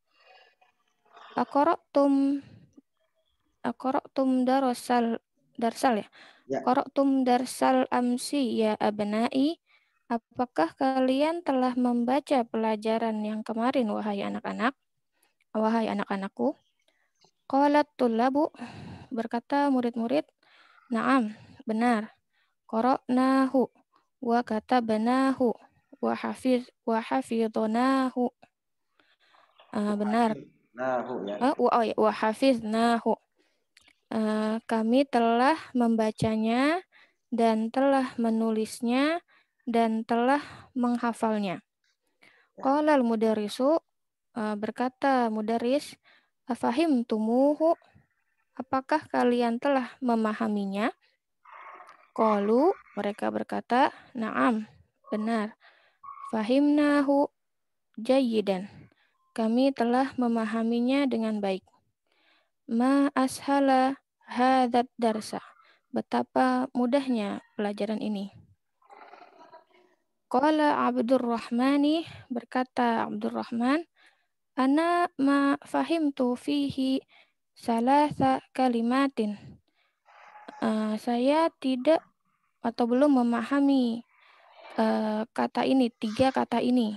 Aqra'tum Aqra'tum darasal darsal ya. Ya. Qara'tum darsal amsi ya abnai. Apakah kalian telah membaca pelajaran yang kemarin, wahai anak-anak? Wahai anak-anakku. Qalat tullabu, berkata murid-murid, na'am, benar. Qara'nahu wa katabnahu wa hafiz wa hafidhnahu. Uh, benar. Nahu ya. Uh, wa, oh, ya, wa hafiznahu. Uh, kami telah membacanya dan telah menulisnya dan telah menghafalnya. Qala al-mudarrisu, uh, berkata mudaris, afahim tumuhu, apakah kalian telah memahaminya? Qalu, mereka berkata, na'am, benar. Fahimnahu jayyidan, kami telah memahaminya dengan baik. Ma ashala hadat darsa, betapa mudahnya pelajaran ini. Qala Abdurrahmani, berkata Abdurrahman, ana ma fahimtu fihi salasa kalimatin. Uh, saya tidak atau belum memahami uh, kata ini, tiga kata ini.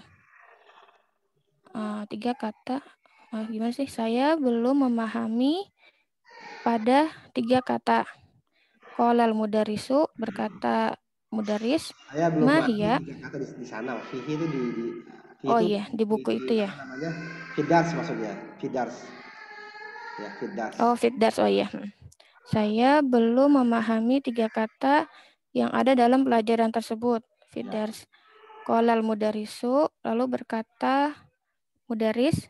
Uh, tiga kata, uh, gimana sih? Saya belum memahami pada tiga kata. Qolal mudarisu, berkata mudaris, Saya belum mahia. tiga kata di, di sana. Fihi itu di, di fihi Oh itu iya, di buku di, itu di, ya. apa namanya? Fidars maksudnya. Fidars. Ya, fidars. Oh, fidars, oh iya. Saya belum memahami tiga kata yang ada dalam pelajaran tersebut. Fidars. Qolal mudarisu, lalu berkata mudaris,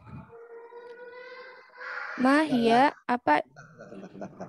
mahia, apa? Bentar, bentar, bentar, bentar.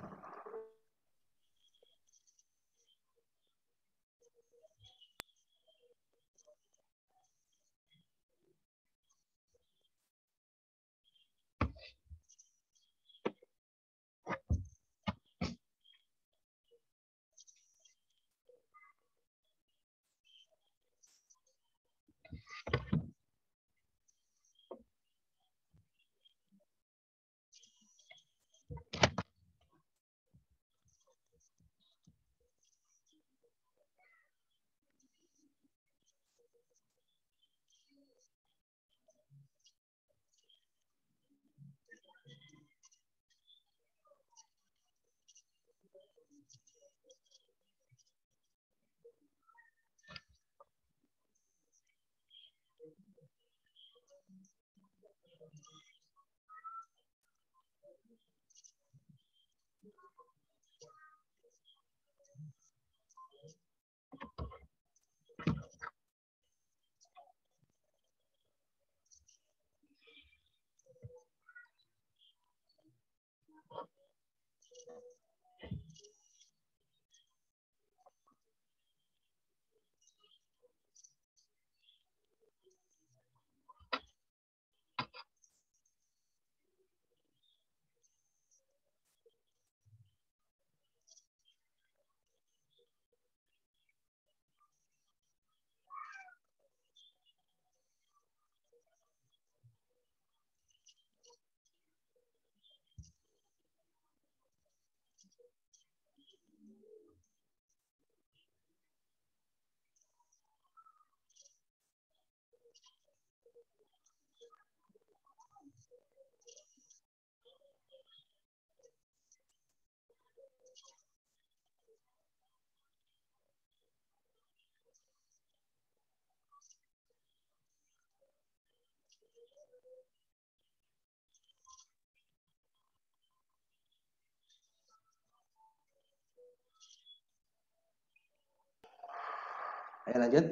Ayo lanjut.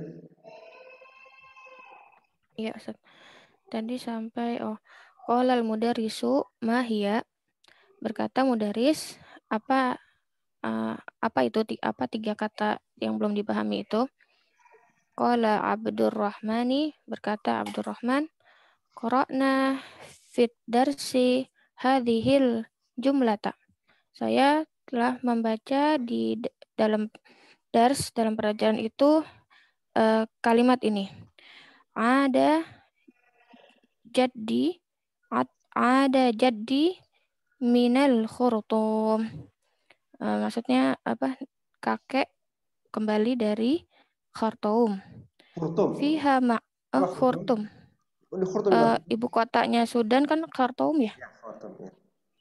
Iya, Ustaz. Tadi sampai oh, qolal mudarisu mahia, berkata mudaris, apa uh, apa itu apa tiga kata yang belum dipahami itu? Qala Abdurrahmani, berkata Abdurrahman, qara'na fit darsi hadhil jumlata. Saya telah membaca di dalam dars, dalam pelajaran itu uh, kalimat ini. Ada jaddi, ada jaddi minal khurtum. Uh, maksudnya apa? Kakek kembali dari Khartoum. Khurtum. Fiha ma oh, Khartoum. Udah Khartoum. Uh, ibu kotanya Sudan kan Khartoum ya? Ya, Khartoum ya.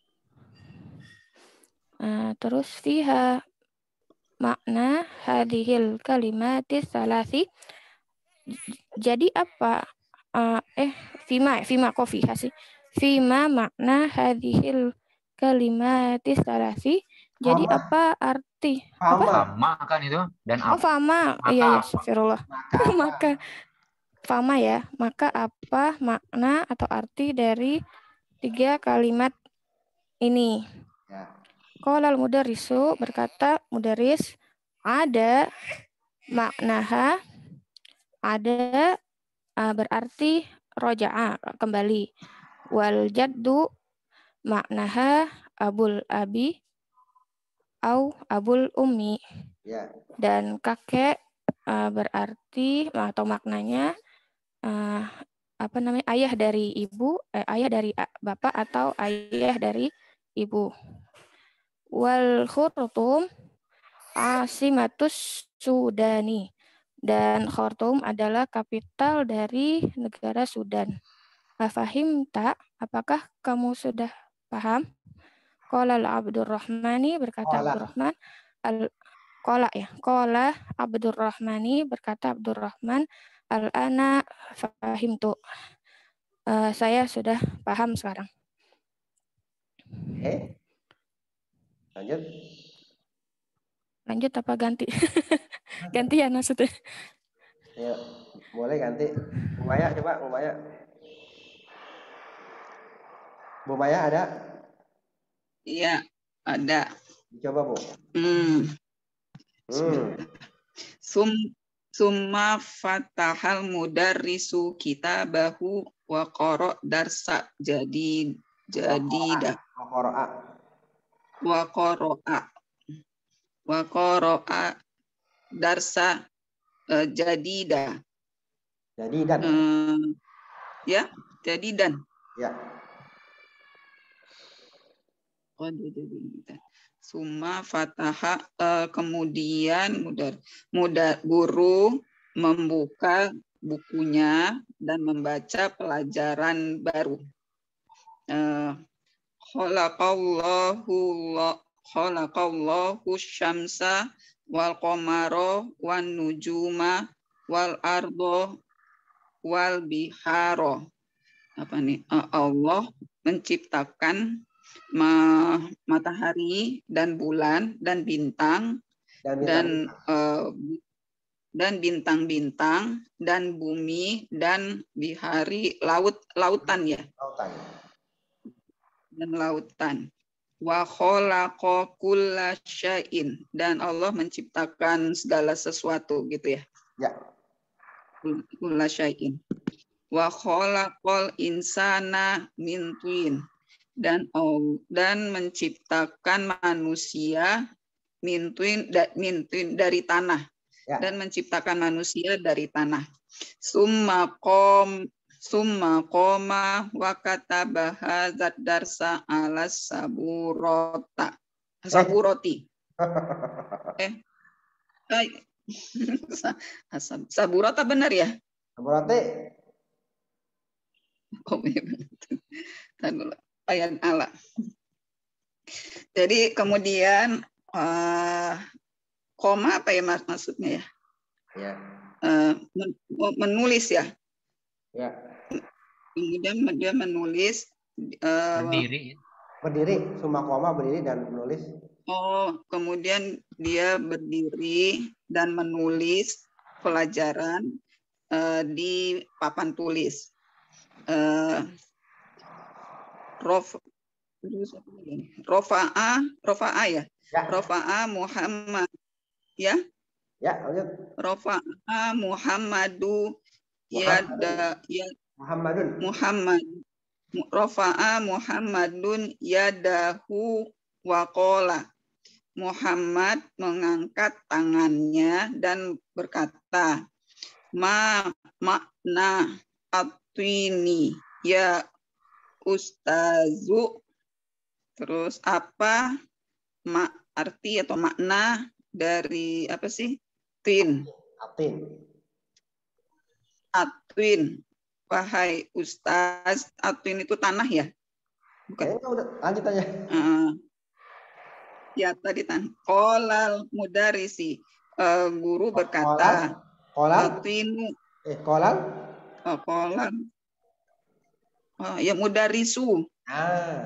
Uh, terus fiha makna hadhil kalimati salasi. Jadi apa? Uh, eh fima fima kok fiha sih? Fima makna hadhil kalimati salasi. Jadi Fama. apa arti? Fama. Apa? Fama kan itu dan Oh, apa? fama. Maka Iya, ya, apa? astagfirullah. Maka, Maka fama ya. Maka apa makna atau arti dari tiga kalimat ini? Ya. Qolal mudarisu, berkata mudaris, ada maknaha, ada uh, berarti roja'a, kembali. Wal jaddu maknaha abul abi au abul ummi. Ya. Dan kakek uh, berarti atau maknanya uh, apa namanya, ayah dari ibu, eh, ayah dari bapak atau ayah dari ibu. Wal khurtum asimatus Sudani, dan Khartoum adalah kapital dari negara Sudan. Afahim tak? Apakah kamu sudah paham? Qala Abdurrahmani, berkata Qala. Abdurrahman, al Qala ya, Qala Abdurrahmani, berkata Abdurrahman, al-ana fahimtu. Uh, saya sudah paham sekarang. Oke. Lanjut. Lanjut apa ganti? Gantian maksudnya. Ya, boleh ganti. Bu Maya coba, Bu Maya. Bu Maya ada? Iya, ada. Coba, Bu. Hmm. Hmm. Sum summa fatahal mudarrisu kitabahu wa qara darsa. Jadi jadi dah. Wa qara'a. Wa qara'a. Wa qara'a darsa uh, jadi dah. Jadi dan. Uh, ya, jadi dan. Ya. Oh, jadi dan. Summa fataha, uh, kemudian mudar mudar guru membuka bukunya dan membaca pelajaran baru. Uh, Khalaqallahu khalaqallahu syamsa wal qamara wan nujuma wal ardo wal bihara apa nih? Uh, Allah menciptakan ma matahari dan bulan dan bintang Dan dan bintang-bintang. uh, dan bintang-bintang dan bumi dan bihari laut lautan ya Lautan. dan lautan. Wa khalaqa kulla syai'in, dan Allah menciptakan segala sesuatu gitu ya. Ya. Kulla syai'in. Wa khalaqal insana min tin, dan dan menciptakan manusia min tin da, min tin dari tanah. Ya. Dan menciptakan manusia dari tanah. Summa qom Summa koma wa kataba hadzal darsa ala saburota. Saburoti. Eh. eh. Saburota benar ya? Saburoti. Oh, iya benar. Ayat ala. Jadi kemudian uh, koma apa ya maksudnya ya? Ya. Uh, menulis ya? Ya. Kemudian dia menulis uh, berdiri. Berdiri, summa koma berdiri dan menulis. Oh, kemudian dia berdiri dan menulis pelajaran uh, di papan tulis. Uh, Rof, Rofa'a, Rofa'a ya? Ya. Rofa'a Muhammad, ya? Ya, lanjut. Rofa'a Muhammadu yada ya Muhammadun. Muhammad Rafa'a Muhammadun yadahu waqala. Muhammad mengangkat tangannya dan berkata, ma makna atwini ya ustazu. Terus apa mak arti atau makna dari apa sih? Tin. Atin. Atwin, wahai Ustaz, Atwin itu tanah ya? Bukan. Ya, udah, lanjut aja. Uh, ya tadi tanah. Kolal mudarisi, uh, guru berkata. Kolal. Atwinu. Eh, kolal. Oh, kolal. Oh, ya mudarisu. Ah.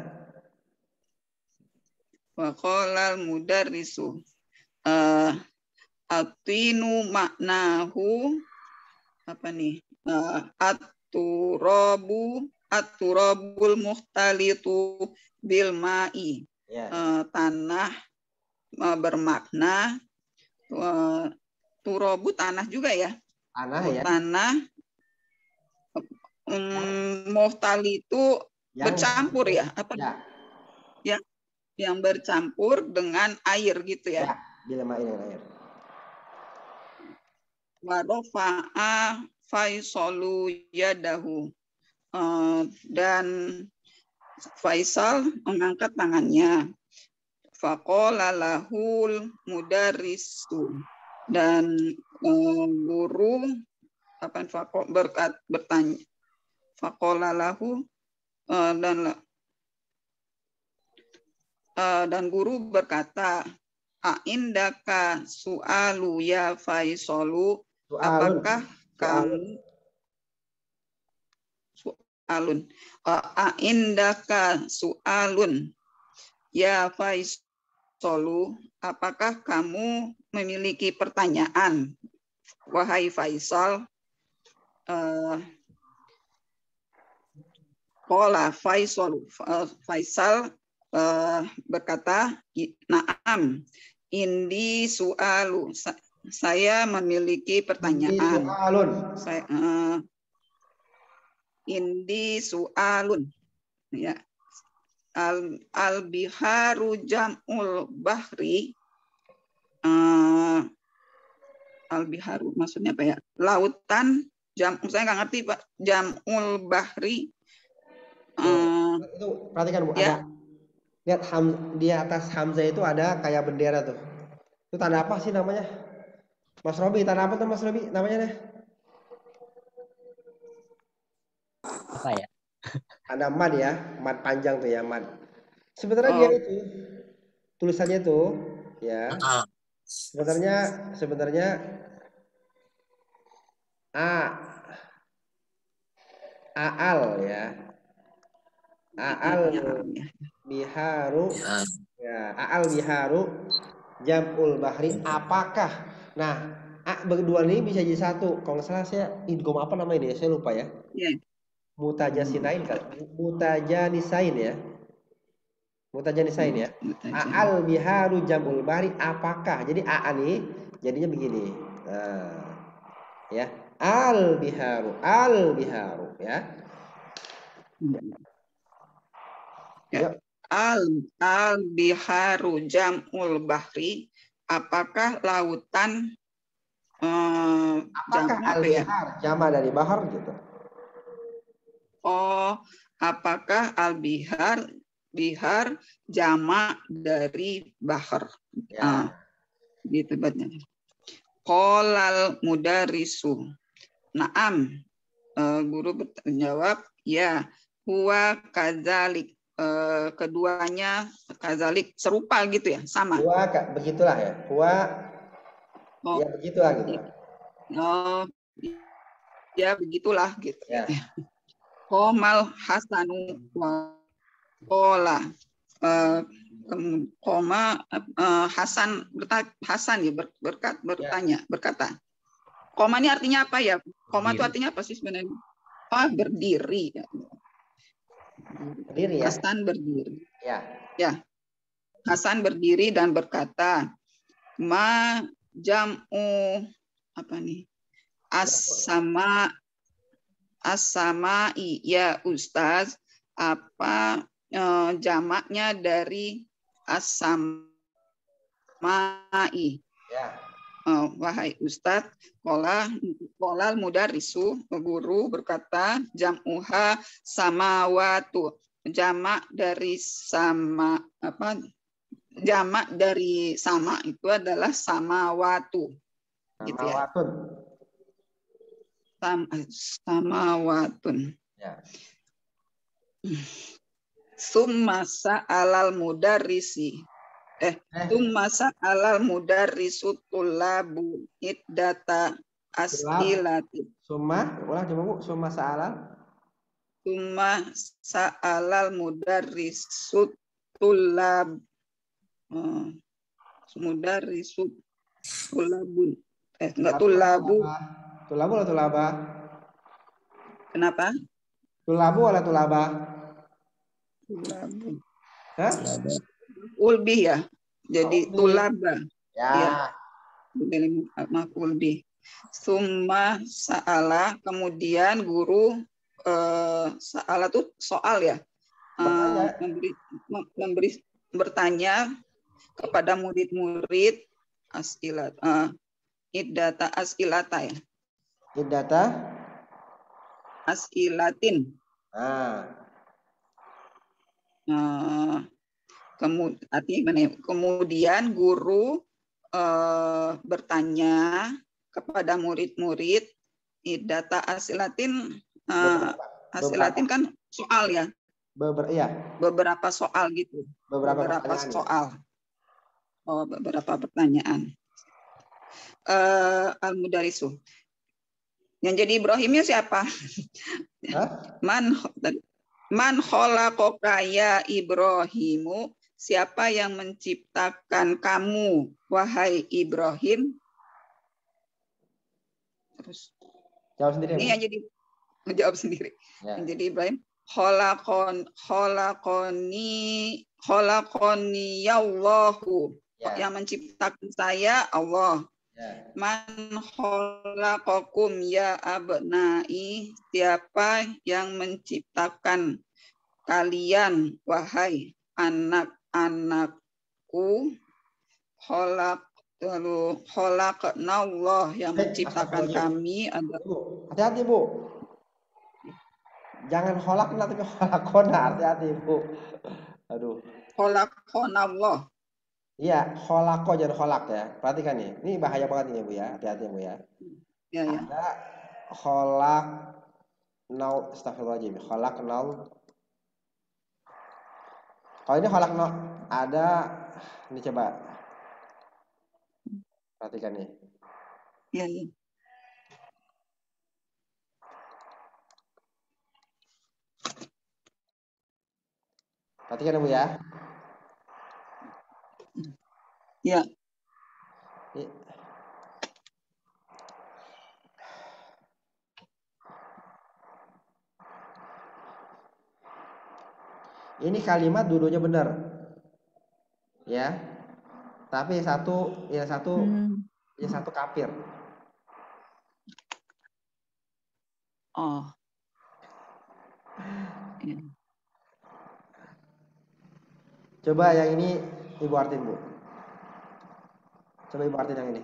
Wa kolal mudarisu. Uh, Atwinu maknahu. Apa nih? Uh, At-turabu at-turabul muhtalitu bil ma'i. Yeah. Uh, tanah uh, bermakna uh, turabu tanah juga ya? Tanah uh, ya. Tanah um, muhtalitu yang bercampur ya? Apa? Ya. Ya, yang bercampur dengan air gitu ya? Ya, bil ma'i dengan air. Wa rafa'a Faisalu yadahu, uh, dan Faisal mengangkat tangannya. Faqala lahul mudarrisu, dan uh, guru apa faqo berkat bertanya. Faqala lahu, uh, dan uh, dan guru berkata, aindaka su'alu ya Faisalu, apakah kamu soalun aindaka soalun ya Faisalu, apakah kamu memiliki pertanyaan wahai Faisal? uh, Qala Faisalu, Faisal uh, berkata, na'am indi su'alu, saya memiliki pertanyaan. Saya, uh, indi su'alun. Ya. Al, al biharu jam'ul bahri. Uh, al biharu maksudnya apa ya? Lautan. Jam, saya nggak ngerti Pak. Jam'ul bahri. Uh, itu perhatikan Bu. Ya. Ada, lihat ham, di atas hamzah itu ada kayak bendera tuh. Itu tanda apa sih namanya? Mas Robi, tanda apa tuh Mas Robi namanya deh? Apa ya? Tanda mad ya, mad panjang tuh ya, mad. Sebenarnya oh. dia itu tulisannya tuh ya. Sebenarnya sebenarnya A Aal ya. Aal Ya. biharu ya. Aal biharu jam'ul bahri. Apakah? Nah, A berdua ini bisa jadi satu. Kalau nggak salah saya idgham apa namanya ini? Saya lupa ya. Ya. Mutajasinain kan? Mutajanisain ya. Mutajanisain ya. Aal biharu jam'ul bahri. Apakah? Jadi A nih jadinya begini. Nah, ya. Al biharu, al biharu ya. Ya. Al al biharu jam'ul bahri. Apakah lautan eh, Apakah jam- al apa ya? bihar jama dari bahar gitu? Oh, apakah al bihar bihar jama dari bahar? Ya. Ah, gitu batnya. Qolal mudarisu. Naam. Eh, guru menjawab, ya, huwa kadzalik. Eh, keduanya kadzalik serupa gitu ya, sama. Huwa Kak, begitulah ya. Huwa Oh, ya begitulah gitu. oh, ya begitulah gitu. Ya. Qomal hasanu wa qola. Eh, kem- koma eh, Hasan berta, Hasan ya ber- berkat bertanya berkata. Koma ini artinya apa ya? Koma itu Berdiri. artinya apa sih sebenarnya? Oh, berdiri. Berdiri ya. Hasan berdiri. Ya. Ya. Hasan berdiri dan berkata, ma jam'u apa nih? As-sama as-samai ya Ustaz, apa eh, jamaknya dari as-samai? Ya. Uh, wahai Ustadz, kola kolal mudarisu, guru berkata, jam'uha samawatu, jamak dari sama apa? Jamak dari sama itu adalah samawatu, gitu ya. Samawatun. Sam, samawatun. Ya. Summa sa'alal mudarrisi. Eh, Eh, Tumma sa'alal mudarrisu tullabu iddata as'ilati. Summa, ulang coba Bu. Summa sa'ala. Tumma sa'alal mudarrisu tullab eh, mudarrisu tullabun. Eh, enggak tullabu. Tulabu atau tulaba? Kenapa? Tulabu atau tulaba? Tullabu. Hah? Ulbi ya. Jadi Ulbi. tulaba. Ya. Ya. Maf'ul bih. Summa sa'ala, kemudian guru eh, sa'ala itu soal ya. Eh, memberi, memberi bertanya kepada murid-murid as'ilat eh, iddata as'ilata ya. Iddata. As'ilatin. Ah. Eh, kemud, artinya gimana ya? Kemudian guru eh, bertanya kepada murid-murid iddata as'ilatin. Eh, as'ilatin kan soal ya. Beber, iya. Beberapa soal gitu. Beberapa, Beberapa pertanyaan, soal. Oh, beberapa pertanyaan. Uh, Al-Mudarisu. Yang jadi Ibrahimnya siapa? Hah? Man Man khalaqaka ya Ibrahimu? Siapa yang menciptakan kamu, wahai Ibrahim? Terus Jawab sendiri. ini yang jadi menjawab sendiri. Ya. Yang jadi Ibrahim, khalaqon khalaqoni khalaqoni yallahu. Ya. Yang menciptakan saya Allah. Ya. Man khalaqakum ya abnai? Siapa yang menciptakan kalian, wahai anak-anakku? Khalaq lalu khalaqna Allah, yang menciptakan kami adalah. Hati-hati Bu. Jangan kholakna tapi kholakona, hati-hati Bu. Aduh. Khalaqna Allah. Iya, kholako jangan kholak ya. Perhatikan nih. Ini bahaya banget ini Bu ya. Hati-hati Bu ya. Ya, ya. Ada kholak nau, astagfirullahaladzim. Kholak nau. Kalau ini kholak nau ada, ini coba. Perhatikan nih. Ya, ya. Perhatikan Bu ya. Ya. Ini kalimat dua-duanya benar. Ya. Tapi yang satu, yang satu, Hmm. yang satu kafir. Oh. Ya. Coba yang ini Ibu artiin, Bu. Coba Ibu artiin yang ini.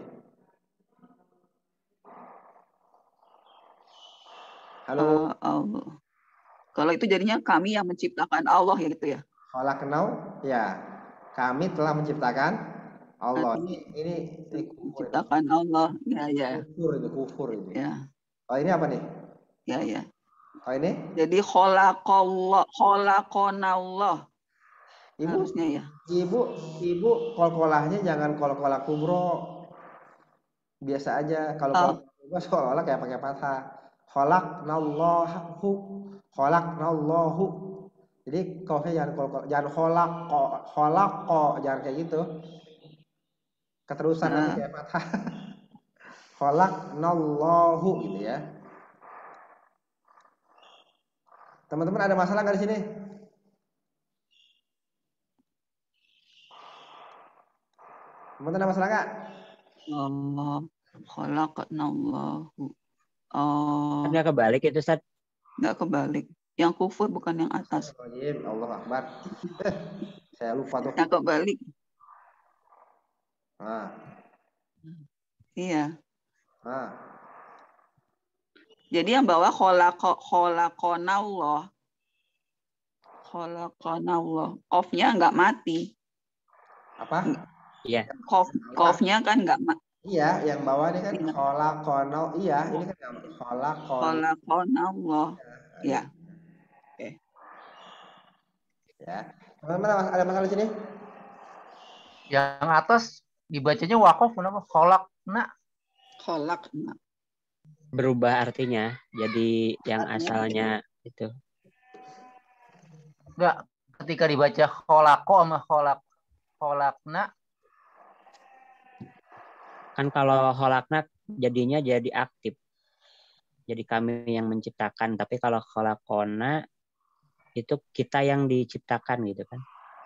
Halo. Uh, Allah. Kalau itu jadinya kami yang menciptakan Allah ya gitu ya. Khalaqnau, ya. Kami telah menciptakan Allah. Ini ini, ini kufur. Menciptakan Allah. Ya, ya. Kufur itu, kufur itu. Ya. Oh, ini apa nih? Ya, ya. Oh, ini? Jadi khalaqallah, khalaqanallah. Ibu, harusnya ya. Ibu, Ibu kol-kolahnya jangan kol-kolah kubro. Biasa aja. Kalau Oh. kol seolah-olah kayak pakai patah. Khalaqnallahu, khalaqnallahu. Jadi kolnya jangan kol jangan kholak kok, kholak kok, jangan kayak gitu. Keterusan nanti Nah. kayak patah. Khalaqnallahu gitu ya. Teman-teman ada masalah nggak di sini? Teman-teman ada masalah nggak? Allah, khalaqnallahu. Oh. Nggak kebalik itu, Ustaz? Nggak kebalik. Yang kufur bukan yang atas. Allah Akbar. Saya lupa tuh. Yang kebalik. Nah. Iya. Nah. Jadi yang bawah khalaqa khalaqanallah. Khalaqanallah. Qafnya nggak mati. Apa? Iya. Qaf qafnya kan nggak mati. Iya, yang bawah ini kan khalaqanal. Iya, ini kan khalaqan. Khalaqanallah. Ya. Oke. Ya. Teman-teman ada masalah di sini? Yang atas dibacanya wakaf kenapa? Kholakna. Kholakna. Berubah artinya. Jadi yang Artinya asalnya itu. Enggak. Ketika dibaca kholako sama kholak kholakna. Kan kalau kholakna jadinya jadi aktif. Jadi kami yang menciptakan. Tapi kalau kholakona itu kita yang diciptakan gitu kan.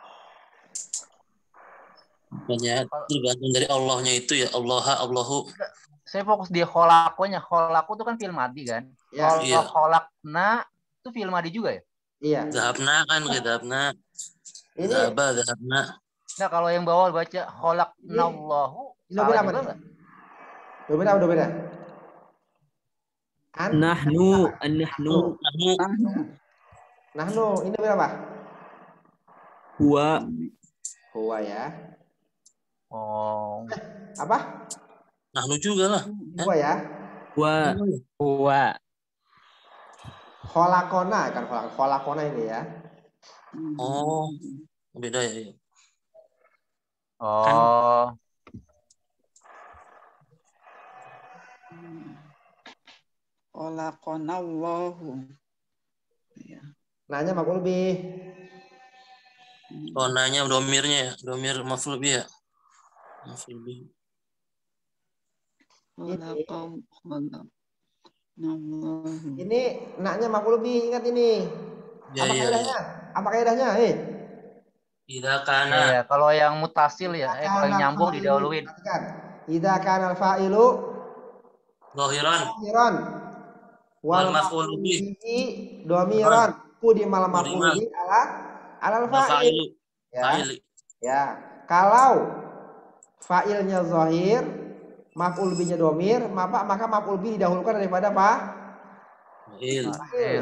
Banyak tergantung dari Allahnya itu ya. Allah, Allahu. Saya fokus di kholakonya. Kholaku itu kan fi'il madi kan. Ya, Kalau iya. kholakna itu fi'il madi juga ya? Iya. Zahabna kan kayak zahabna. Ini Zahaba, zahabna. Nah, kalau yang bawah baca kholaknallahu Ini salah apa juga nih? enggak? Udah beda, udah beda. An Nahnu, an-nahnu, Nahnu. Nahnu, ini berapa? huwa, Huwa ya. Oh. Apa? Nahnu juga lah. Huwa ya. huwa, Huwa. Kholakona kan kholak- kholakona ini ya. Oh, beda ya. ya. Oh. Khalaqanallahu. Ya. Nanya makul lebih. Oh, nanya domirnya ya. Domir maf'ul bih ya. Maf'ul bih. Khalaqanallahu. Ini naknya makul lebih, ingat ini. Ya, Apa ya, kaidahnya? ya. Apa kaidahnya? Eh. Idza Ya, kana. ya. Kalau yang mutasil ya, eh, kalau yang nyambung didahuluin. Perhatikan. Idza kana al-fa'ilu Zahiran. dhahiran wal Wal maf'ul maf'ul bih. bihi dhamiran qudimal maf'ul Qudimal. bihi ala alal Wa fa'il. fa'ilu. Ya. Fa'ili. Ya. Kalau fa'ilnya zahir, maf'ul bihnya dhamir, maka maka maf'ul bih didahulukan daripada fa Fa'il. fa'il.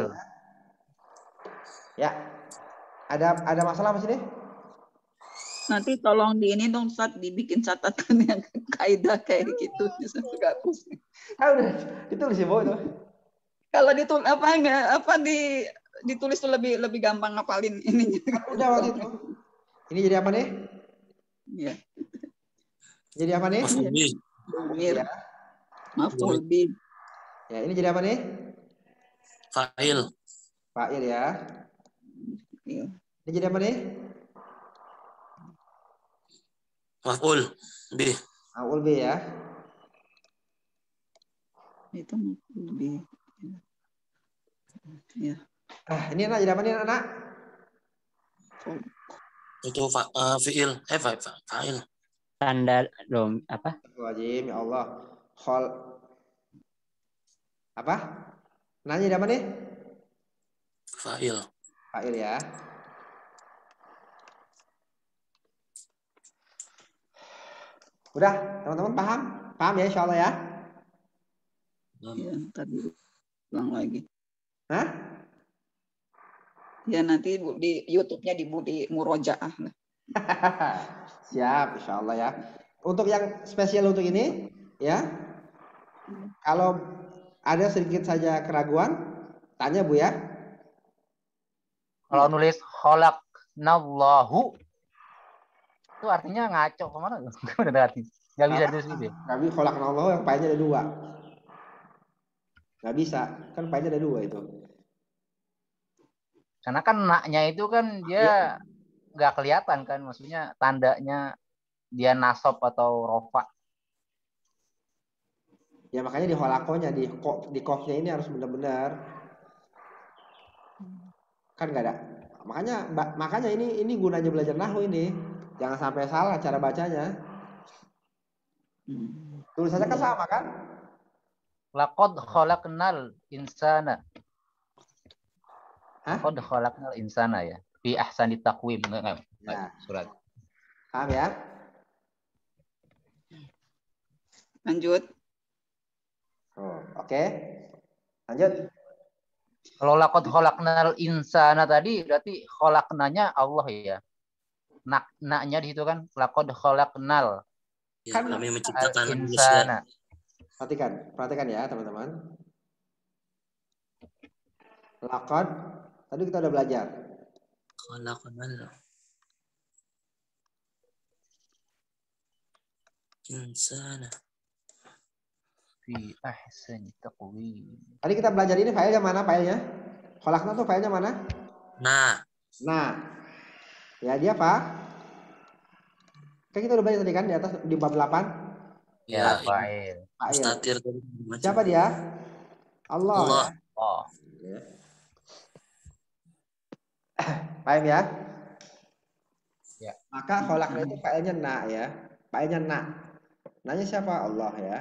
Ya. Ada ada masalah di sini? Nanti tolong di ini dong Ustaz dibikin catatan yang kaidah kayak gitu. Suka pusing. Ah udah ditulis ya, Bu itu. Kalau ditulis apa enggak apa di ditulis tuh lebih lebih gampang ngapalin ininya. Udah waktu itu. Ini jadi apa nih? Iya. Jadi apa nih? Maf'ul bih. Dhamir. Ya. Maf'ul bih. Ya, ini jadi apa nih? Fa'il. Fa'il ya. Iya. Ini jadi apa nih? Maf'ul bih. Maf'ul bih ya. Itu lebih. Ya. Ah, ini anak jadi apa nih anak? Itu fa, uh, fi'il. Eh, fa, fa, fa'il. Tanda dom apa? Wajib ya Allah. Khol apa? Nanya jadi apa nih? Fa'il. Fa'il ya. Udah, teman-teman paham? Paham ya insya Allah ya? Ya, tadi ulang lagi. Hah? Ya nanti di YouTube-nya di di murojaah lah. Siap, insya Allah ya. Untuk yang spesial untuk ini, ya, kalau ada sedikit saja keraguan, tanya Bu ya. Kalau nulis khalaqnallahu itu artinya ngaco kemana? Gimana artinya? Gak bisa ditulis gitu. Gak bisa, khalaqnallahu yang painnya ada dua. Gak bisa, kan painnya ada dua itu. Karena kan naknya itu kan dia nggak ya. kelihatan kan, maksudnya tandanya dia nasab atau rofa. Ya makanya di holakonya, di di kofnya ini harus benar-benar. Kan nggak ada. Makanya makanya ini ini gunanya belajar nahwu ini. Jangan sampai salah cara bacanya. Tulisannya kan sama kan? Laqad khalaqnal insana. Laqad khalaqnal insana ya. Fi ahsani taqwim. Enggak, enggak. Surat. Paham ya? Lanjut. Oh, oke. Okay. Lanjut. Kalau laqad khalaqnal insana tadi berarti khalaqnanya Allah ya. Nak naknya di situ kan laqad khalaqnal. Ya, kan kami menciptakan insana. Perhatikan, perhatikan ya teman-teman. Laqad tadi kita udah belajar. Khalaqnal insana fi ahsani taqwim. Tadi kita belajar ini filenya mana filenya? Khalaqna tuh filenya mana? Nah. Nah. Ya dia apa? Kan kita udah belajar tadi kan di atas di bab delapan. Ya, fa'il. Mustatir. Siapa dia? Allah. Allah. Ya. Oh. Paham ya? Ya. Maka khalaqna itu filenya na ya. Filenya na. Nanya siapa? Allah ya.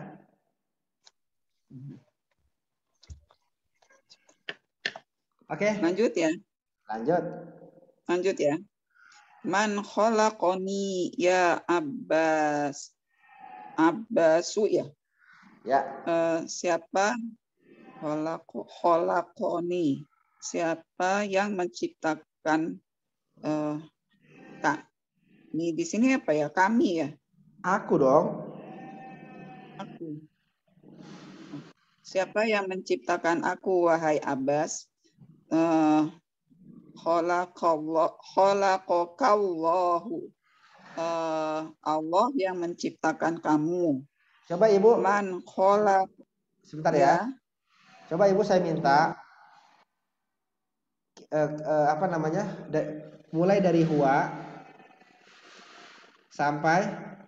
Oke. Okay. Lanjut ya. Lanjut. Lanjut ya. Man khalaqoni ya Abbas. Abbasu ya. Ya. Uh, siapa khalaqo khalaqoni? Siapa yang menciptakan uh, kak? Ini di sini apa ya? Kami ya. Aku dong. Aku. Siapa yang menciptakan aku, wahai Abbas? Uh, Khalaqakallahu. Uh, Allah yang menciptakan kamu. Coba Ibu. Man khalaq. Sebentar ya. ya. Coba Ibu saya minta uh, uh, apa namanya? Da, mulai dari huwa sampai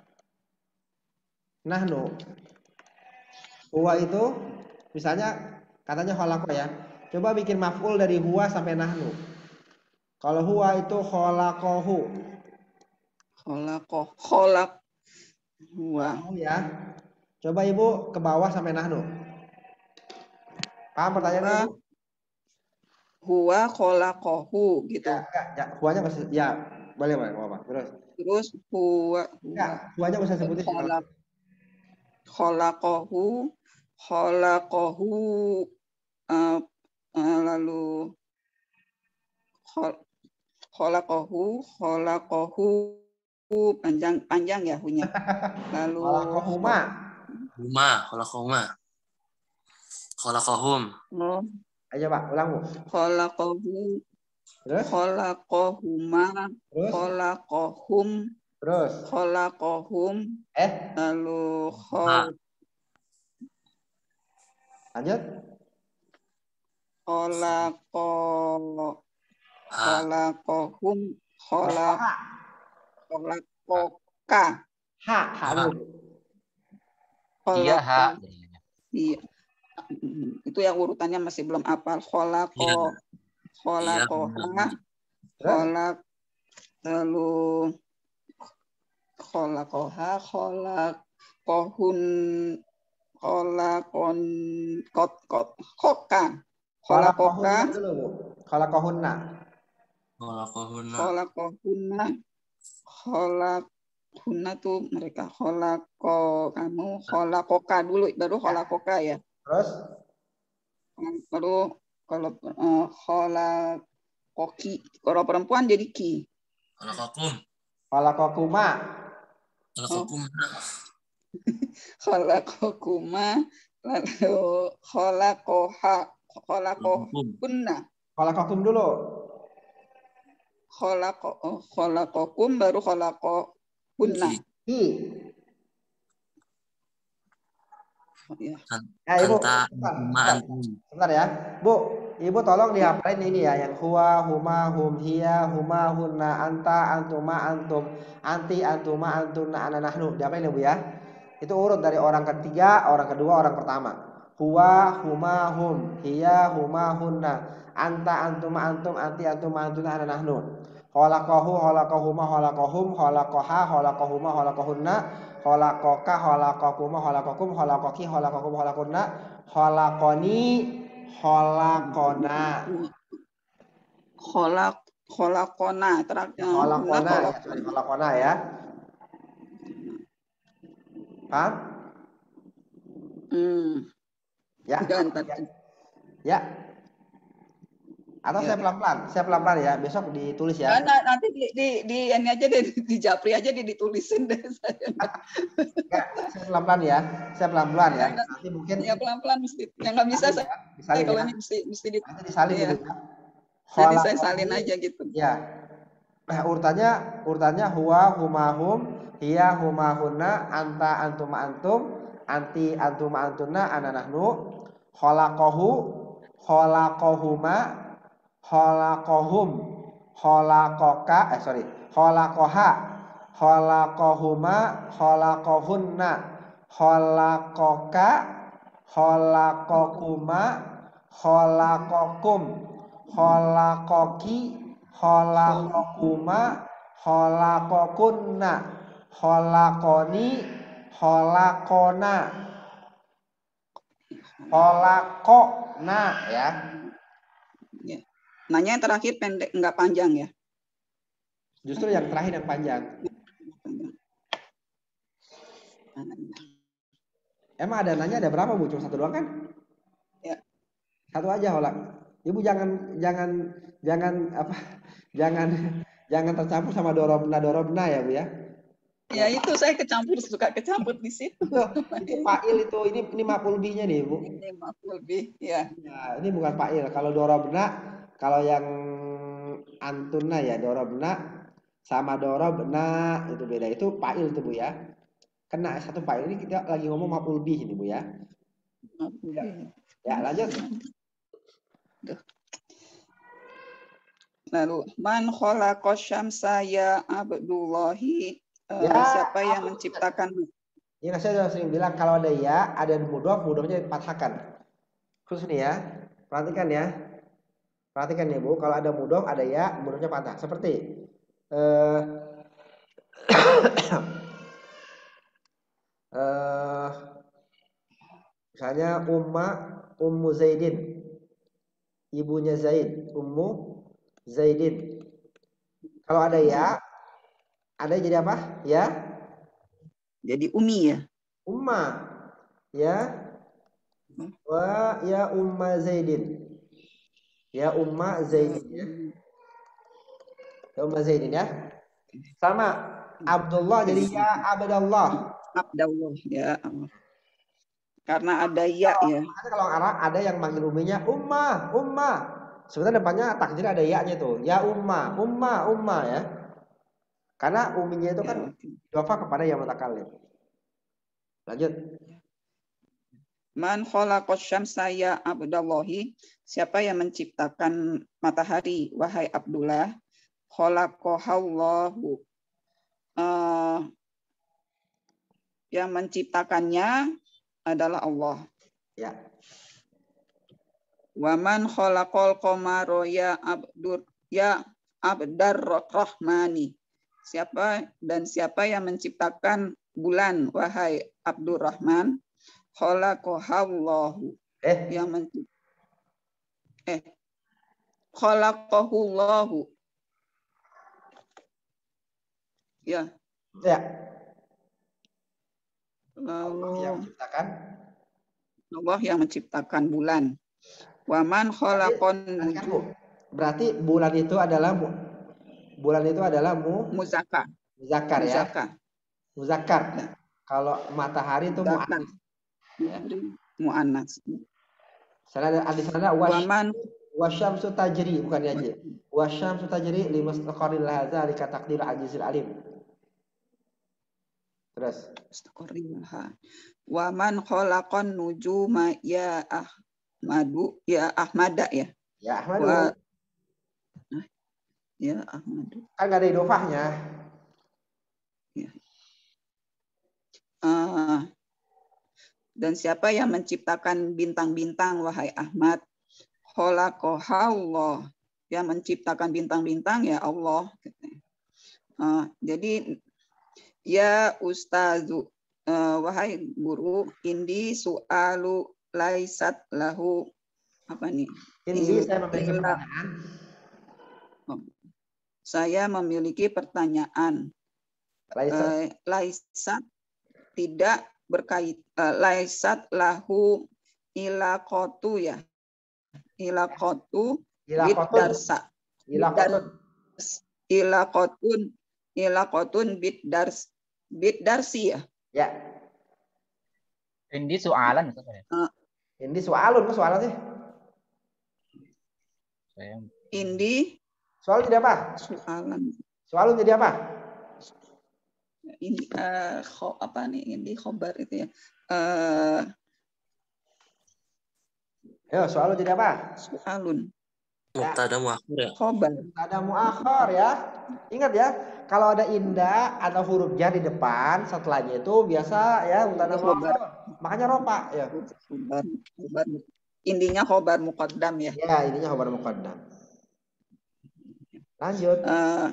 nahnu. Huwa itu misalnya katanya khalaqo ya. Coba bikin maf'ul dari huwa sampai nahnu. Kalau huwa itu khalaqahu. Khalaqah, khalaq huwa. Ya. Coba Ibu ke bawah sampai nahnu. Paham pertanyaannya Ibu? Huwa khalaqahu gitu. Ya, ya, ya huwanya masih ya, boleh boleh apa terus. Terus huwa, huwa. Ya, huwanya bisa sebutin khalaq. Khalaqahu, khalaqahu uh, uh, lalu khalaqahu, khalaqahu panjang panjang ya hunya. Lalu khalaqahuma. Huma, khalaqahuma. Khalaqahum. Oh. Ayo Pak, ulang Bu. Khalaqahu. Terus? Khalaqahuma. Terus? Khalaqahum. Terus? Khalaqahum. Eh? Lalu khol. Lanjut. Khalaqo. Khalaqahum khalaq Ha. khalaqoka. Ha. Ha dulu. Iya, ha. Khalaqo. Iya. Itu yang urutannya masih belum apal. Khalaqo. Iya. Khalaqoha. Terus? Khalaq. Lalu khalaqoha. Khalaqohun. Khalaqon. Kot. Kot. Koka. Khalaqoka. Khalaqahunna dulu, Bu. Khalaqahunna. Khalaqahunna. Khalaqohunna. Khalaqhunna tuh mereka. Khalaqo kamu. Khalaqoka dulu. Baru khalaqoka ya. Terus? Baru kalau uh, khalaqoki. Kalau perempuan jadi ki. Khalaqakum. Khalaqakuma. Khalaqakum. Khalaqokuma. Lalu khalaqoha. Khalaqohunna. Khalaqakum dulu. Khalaqo oh, khalaqokum baru khalaqohunna. Ki. Oh, ya. Ya, Ibu. Anta, Sebentar, ma sebentar. antum. Sebentar ya. Bu, Ibu tolong dihafalin ini ya. Yang huwa, huma, hum, hiya, huma, hunna, anta, antuma, antum, anti, antuma, antuna, ana, nahnu. Dihafalin ya, Bu ya. Itu urut dari orang ketiga, orang kedua, orang pertama. Huwa, huma, hum, hiya, huma, hunna, anta, antuma, antum, anti, antuma, antuna, ana, nahnu. Khalaqahu, khalaqahuma, khalaqahum, khalaqaha, khalaqahuma, khalaqahunna, khalaqaka, khalaqakuma, khalaqakum, khalaqaki, khalaqakum, khalaqunna, khalaqani, khalaqona. Kholak kholakona terakhir Khalaqona ya, sorry, khalaqona ya. Paham? Hmm. Ya. Gantar. Ya. Ya. Atau Ya. saya pelan-pelan, saya pelan-pelan ya. Besok ditulis ya. Nah, nanti di, di, di ini aja deh, di Japri aja deh ditulisin deh saya. Ya, saya pelan-pelan ya. Saya pelan-pelan ya. Nanti mungkin Ya pelan-pelan mesti. Yang nggak bisa saya ya, disalin kalau ya. ini mesti mesti di, Nanti disalin ya. dulu ya. Nanti saya salin aja gitu. Ya. Nah, urutannya urutannya huwa, huma, hum, hiya, huma, hunna, anta, antuma, antum, anti, antuma, antuna, ana, nahnu, khalaqahu, khalaqahuma, khalaqahum, khalaqaka, eh sorry, khalaqaha, khalaqahuma, khalaqahunna, khalaqaka, khalaqakuma, khalaqakum, khalaqaki, khalaqakuma, khalaqakunna, khalaqoni, khalaqona, khalaqona ya. Ya. Nanya yang terakhir pendek enggak panjang ya. Justru yang terakhir yang panjang. Emang ada nanya ada berapa, Bu? Cuma satu doang kan? Ya. Satu aja, Holak. Ibu jangan jangan jangan apa? Jangan jangan tercampur sama dorobna dorobna ya, Bu ya. Ya itu saya kecampur suka kecampur di situ. Itu fa'il itu ini ini maf'ul bihnya nih, Bu. Ini maf'ul bih ya. Nah, ini bukan fa'il. Kalau dorobna, kalau yang antuna ya dorobna sama dorobna itu beda. Itu fa'il tuh, Bu ya. Kena satu fa'il ini kita lagi ngomong maf'ul bih ini, Bu ya. Ya, ya lanjut. Lalu man khalaqas syamsa ya Abdullahi uh, Ya, siapa yang menciptakan ya saya sudah sering bilang kalau ada ya, ada mudhof, mudhofnya dipatahkan. Khusus nih ya. Perhatikan ya. Perhatikan ya, Bu, kalau ada mudhof, ada ya, mudhofnya patah. Seperti eh eh misalnya Umma Ummu Zaidin. Ibunya Zaid, Ummu Zaidin. Kalau ada ya, ada jadi apa? Ya. jadi umi ya. Umma. Ya. Wa ya Umma Zaidin. Ya Umma Zaidin ya. Ya Umma Zaidin ya. Sama Abdullah jadi ya Abdullah. Abdullah ya. Karena ada ya ya. Ada kalau Arab ada yang manggil uminya Umma, Umma. Sebenarnya depannya takdir ada ya-nya tuh. Ya Umma, Umma, Umma ya. Karena uminya itu kan idhofah kepada yang mutakallim. Lanjut. Man khalaqas syamsa ya Abdallahi. Siapa yang menciptakan matahari, wahai Abdullah? Khalaqahallahu. Uh, yang menciptakannya adalah Allah. Ya. Wa man khalaqal qamara ya Abdur ya Abdar Rahmani. Siapa dan siapa yang menciptakan bulan, wahai Abdurrahman? Khalaqahallahu. Eh, yang menciptakan eh khalaqahullahu. Ya. ya. Lalu Yang menciptakan Allah yang menciptakan bulan. Waman khalaqon nujum. Berarti bulan itu adalah bulan itu adalah mu Muzakkar. muzakkar ya. Muzakkar. Muzakkar. Ya. Kalau matahari itu muannas. Muannas. Sana ada di sana wash, Waman wasyamsu tajri bukan ya aja. Wasyamsu tajri limustaqarril hadza li taqdir ajizil alim. Terus Waman khalaqan nujuma ya Ahmadu ya Ahmada ya. Ya Ahmadu. Wa, ya Ahmadu. Kan nggak ada idofahnya. Ya. Uh, dan siapa yang menciptakan bintang-bintang, wahai Ahmad? Khalaqahallah. Yang menciptakan bintang-bintang ya Allah. Uh, jadi ya Ustazu, uh, wahai guru, indi su'alu laisat lahu apa nih? Ini saya memiliki pertanyaan. Saya memiliki pertanyaan. Laisat, uh, laisat tidak berkait uh, laisat lahu ilaqatu ya. Ilaqatu biddarsa. ilaqatun. Ilaqatun ilaqatun biddars biddarsi ya. Ya. Ini soalan Uh, Ini soalun kok soalan sih? saya Indi Soal jadi apa? soalan. Soalun jadi apa? Ini uh, kho, apa nih ini khobar itu ya. Uh, Ya, soalun jadi apa? soalun. Mubtada muakhir ya. Khobar. Ada muakhir ya. Ingat ya, kalau ada inda atau huruf jar di depan, setelahnya itu biasa ya mubtada muakhir. Makanya ropa ya. Khobar, khobar. Intinya khobar muqaddam ya. Ya, ininya khobar muqaddam. Lanjut. Uh,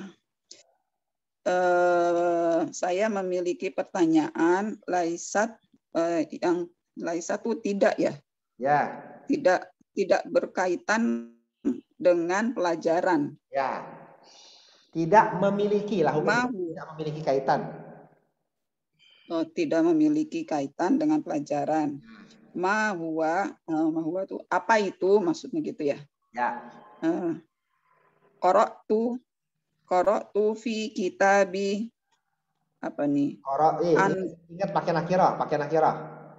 uh, saya memiliki pertanyaan laisat uh, yang laisat itu tidak ya. Ya. Tidak tidak berkaitan dengan pelajaran. Ya. Tidak memiliki lah hukumnya. Mau. Tidak memiliki kaitan. Oh, tidak memiliki kaitan dengan pelajaran. Ma huwa, uh, ma huwa itu apa itu maksudnya gitu ya? Ya. Uh, Qara'tu qara'tu fi kitabi apa nih? Qara, eh, An, ingat pakai nakira, pakai nakira.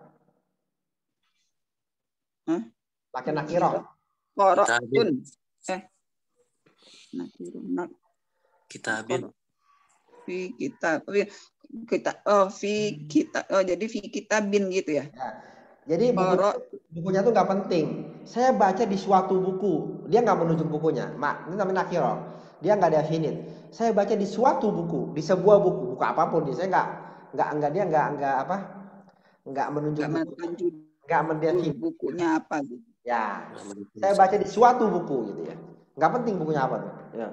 huh? Pakai nakira. Qara'tun. Eh. Nakirun. Nak, Kitabin. fi kitab. Kita oh fi kita oh jadi fi kitabin gitu ya. Ya. Jadi buku, bukunya tuh nggak penting. Saya baca di suatu buku, dia nggak menunjuk bukunya. Mak, ini namanya nakiro. Dia nggak definit. Saya baca di suatu buku, di sebuah buku, buku apapun. Saya nggak nggak nggak dia nggak nggak apa, nggak menunjuk, buku, nggak mendefinit bukunya apa gitu. Ya, saya baca di suatu buku gitu ya. Nggak penting bukunya apa tuh. Ya.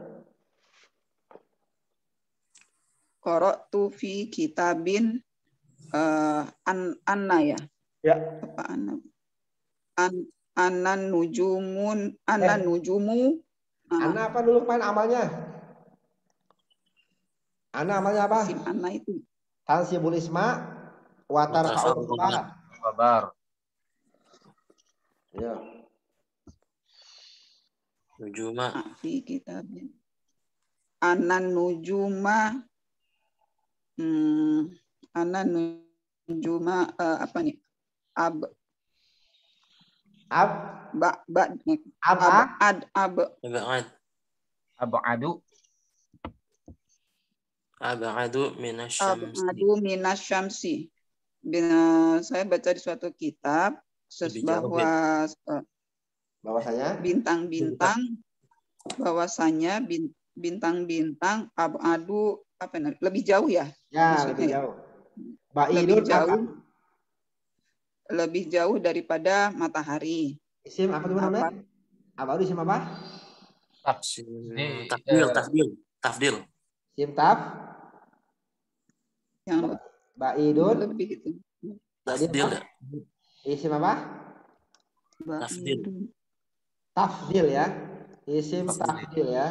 Qara'tu fi kitabin uh, an anna ya. Ya. Apa anna? An anan nujumun anan eh. nujumu. Uh, Ana apa dulu main amalnya? Ana amalnya apa? Sim anna itu. Tansibul isma wa tarfa'ul khabar. Kabar. Ya. Nujuma. Fi kitabin. Anan nujuma. Hmm, anan nujuma uh, apa nih? Ab Ab ba ba ab ad ab Abad. Abadu. Abadu minasyamsi. Abadu minasyamsi. Saya baca di suatu kitab Lebih jauh, bahwa eh, Bahwasanya bintang-bintang bahwasanya bin- bintang-bintang abadu apa namanya, lebih jauh ya ya maksudnya lebih ya? jauh. Lebih Ba'idun jauh apa? lebih jauh daripada matahari. Isim apa dulu namanya? Apa itu isim apa? Ini Tafdil, eh, tafdil, tafdil. Isim taf. Yang Ba'idun. lebih itu. Jadi Tafdil apa? ya. Isim apa? Tafdil. Ba'idun. Tafdil ya. Isim tafdil ya.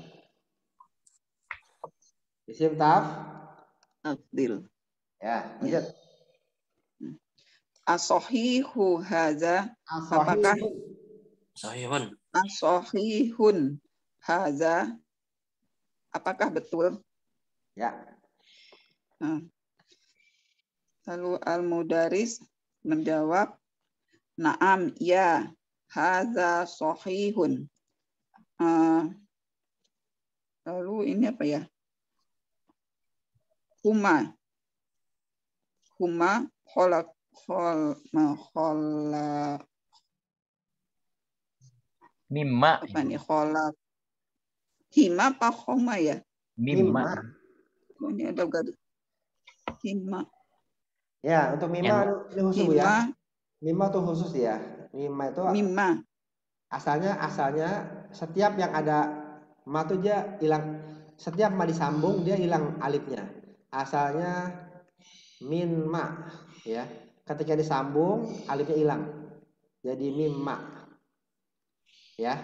Isim taf. Tafdil. Ya, lanjut. Asohihu haza. Apakah As-sahih. Sahihun. asohihun haza? Apakah betul? Ya. Nah, lalu al-mudaris menjawab, naam, ya, haza sohihun. Uh, lalu ini apa ya? Huma. Huma kholak khol kholak mimma. apa nih kholak hima apa khoma ya? Mimma. Oh, ini ada garis. Hima. Ya, untuk mima Yang- ini khusus Bu, ya. Hima. Mima tuh khusus ya. Mima itu Mima. asalnya asalnya setiap yang ada ma tuh dia hilang, setiap ma disambung dia hilang alifnya. Asalnya min ma ya. Ketika disambung alifnya hilang. Jadi mimma. Ya.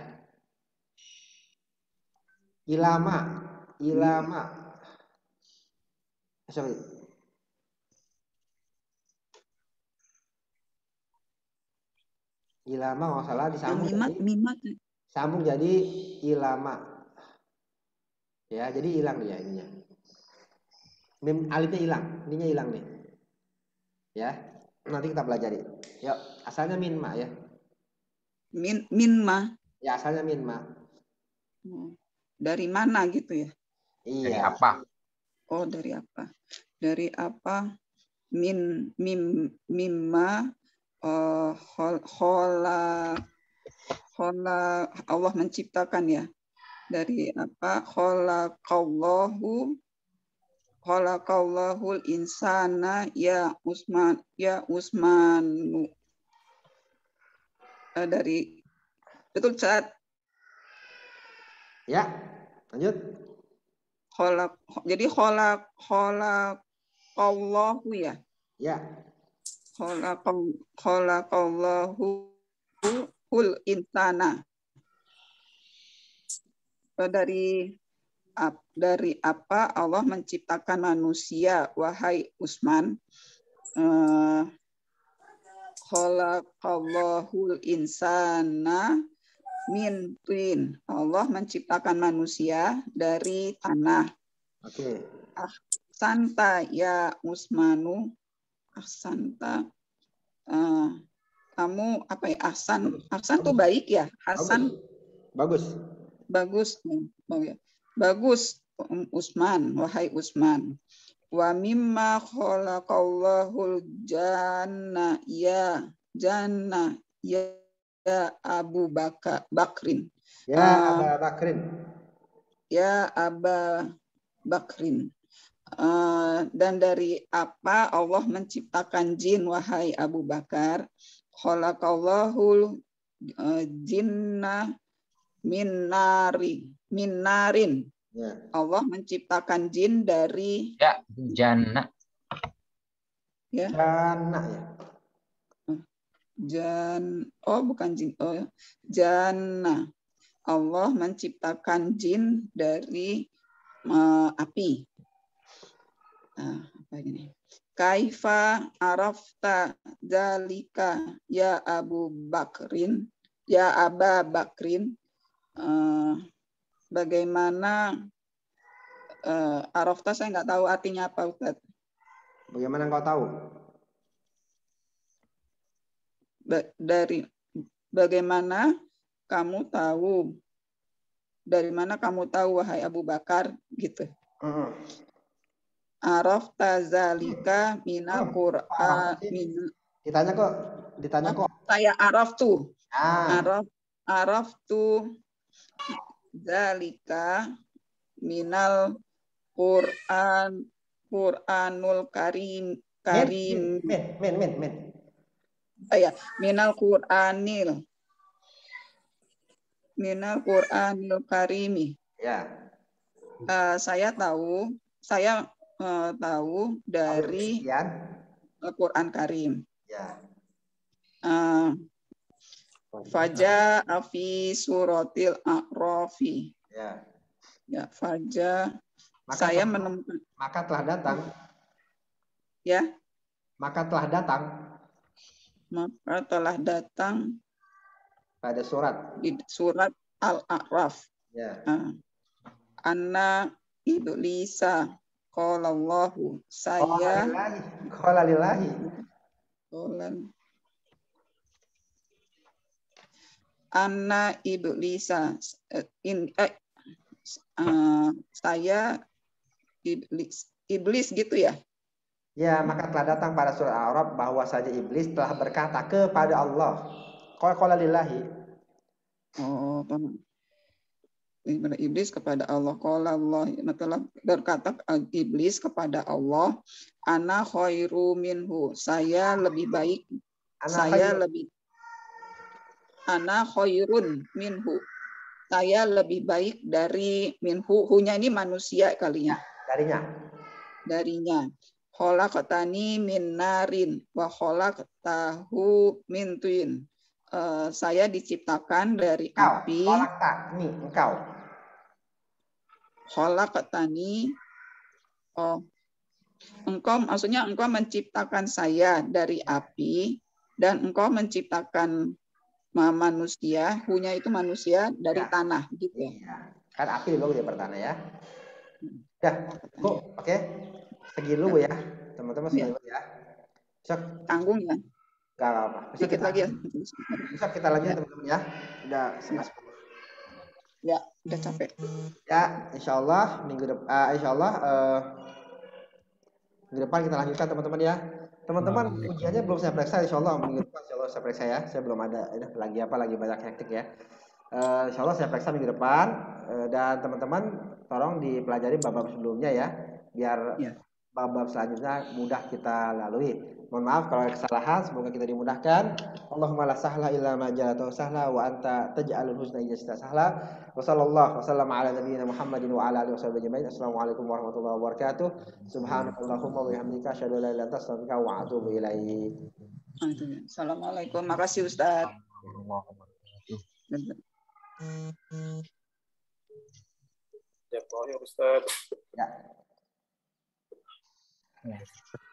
Ilama, ilama. Sorry. Ilama nggak salah Yang disambung mima, jadi mima. sambung jadi ilama. Ya, jadi hilang dia ininya. Mim alifnya hilang, ininya hilang nih. Ya. Nanti kita pelajari. Yuk, asalnya minma ya. Min minma. Ya, asalnya minma. Dari mana gitu ya? Iya. Dari apa? Oh, dari apa? Dari apa? Min mim mimma uh, khola khola Allah menciptakan ya. Dari apa? Khalaqallahu khalaqallahul insana ya Usman ya Usmanu. Uh, dari betul saat Ya. Lanjut. kholaq jadi kholaq khalaqallahu ya. Ya. Khalaqallahu hul insana. Dari dari apa Allah menciptakan manusia, wahai Usman? Uh, Khalaqallahul insana min tin. Allah menciptakan manusia dari tanah. Oke. Ahsanta ya Usmanu. Ahsanta. Uh, kamu apa ya? Ahsan. Ahsan tuh baik ya. Hasan. Bagus. Bagus. Oh, ya. Bagus Usman, wahai Usman. Wa mimma khalaqallahul janna ya janna ya, ya Abu Bakar Bakrin. Ya, uh, Aba Bakrin. Ya Aba Bakrin. Uh, dan dari apa Allah menciptakan jin, wahai Abu Bakar? Khalaqallahul uh, jinna min nari min narin. Ya. Allah menciptakan jin dari Ya, jannah. ya. Jannah ya. Jan oh bukan jin. Oh, jannah. Allah menciptakan jin dari uh, api. Nah, apa ini? Kaifa arafta zalika ya Abu Bakrin ya Aba Bakrin. Uh, bagaimana uh, arafta saya nggak tahu artinya apa Ustaz. Bagaimana engkau tahu? Ba- dari bagaimana kamu tahu? Dari mana kamu tahu wahai Abu Bakar gitu. Uh-huh. Arafta zalika mina Oh, Qur'an min ditanya kok ditanya kok. Saya araf tuh. Ah. Araf araf tuh zalika minal Quran Quranul Karim Karim Min, min, min, min. Oh ya, minal Quranil minal Quranil Karimi. Ya. Uh, saya tahu, saya uh, tahu dari Al-Quran Karim. Ya. Uh, Faja afi suratil A'rafi. Ya. Ya, faja. Maka Saya telah, menemukan. Maka telah datang. Ya. Maka telah datang. Maka telah datang. Pada surat. Di surat Al-A'raf. Ya. Uh, Anna iblisa qalallahu saya qala lillahi Anna iblisa in eh, uh, saya iblis iblis gitu ya. Ya, maka telah datang pada surat Al-A'raf bahwa saja iblis telah berkata kepada Allah. Qala lillahi. Oh, iblis kepada Allah. Qala Allah telah berkata iblis kepada Allah, ana khairu minhu. Saya lebih baik. Ana saya khairun. lebih ana khairun minhu. Saya lebih baik dari minhu. Hunya ini manusia kalinya. Darinya. Darinya. Khalaqtani min narin wa khalaqtahu min tin. Uh, saya diciptakan dari engkau, api. Khalaqtani, engkau. Khalaqtani. Oh. Engkau maksudnya engkau menciptakan saya dari api dan engkau menciptakan manusia, hunya itu manusia dari ya. tanah gitu ya. Kan api dulu ya pertama ya. Ya, Bu, oke. Okay. Segini dulu ya. Teman-teman segini dulu ya. Besok tanggung ya. Enggak apa-apa. Besok kita lagi ya. Besok kita lanjut ya. Teman-teman ya. Udah setengah sepuluh. Ya, udah capek. Ya, insya Allah minggu depan, uh, insya Allah uh, minggu depan kita lanjutkan teman-teman ya. Teman-teman ujiannya belum saya periksa, insya Allah minggu depan insya Allah saya periksa ya. Saya belum ada ini lagi apa lagi banyak hektik ya. Uh, insya Allah saya periksa minggu depan uh, dan teman-teman tolong dipelajari bab-bab sebelumnya ya, biar ya. bab-bab selanjutnya mudah kita lalui. Mohon maaf kalau ada kesalahan, semoga kita dimudahkan. Allahumma la sahla illa ma ja'altahu sahla wa anta taj'alul husna idza shi'ta sahla. Wa sallallahu wa sallama ala nabiyyina Muhammadin wa ala alihi washabihi ajma'in. Assalamualaikum warahmatullahi wabarakatuh. Subhanakallahumma wa bihamdika asyhadu an la ilaha illa anta astaghfiruka wa atubu ilaik. Assalamualaikum. Makasih Ustaz. Ya, Ustaz. Ya.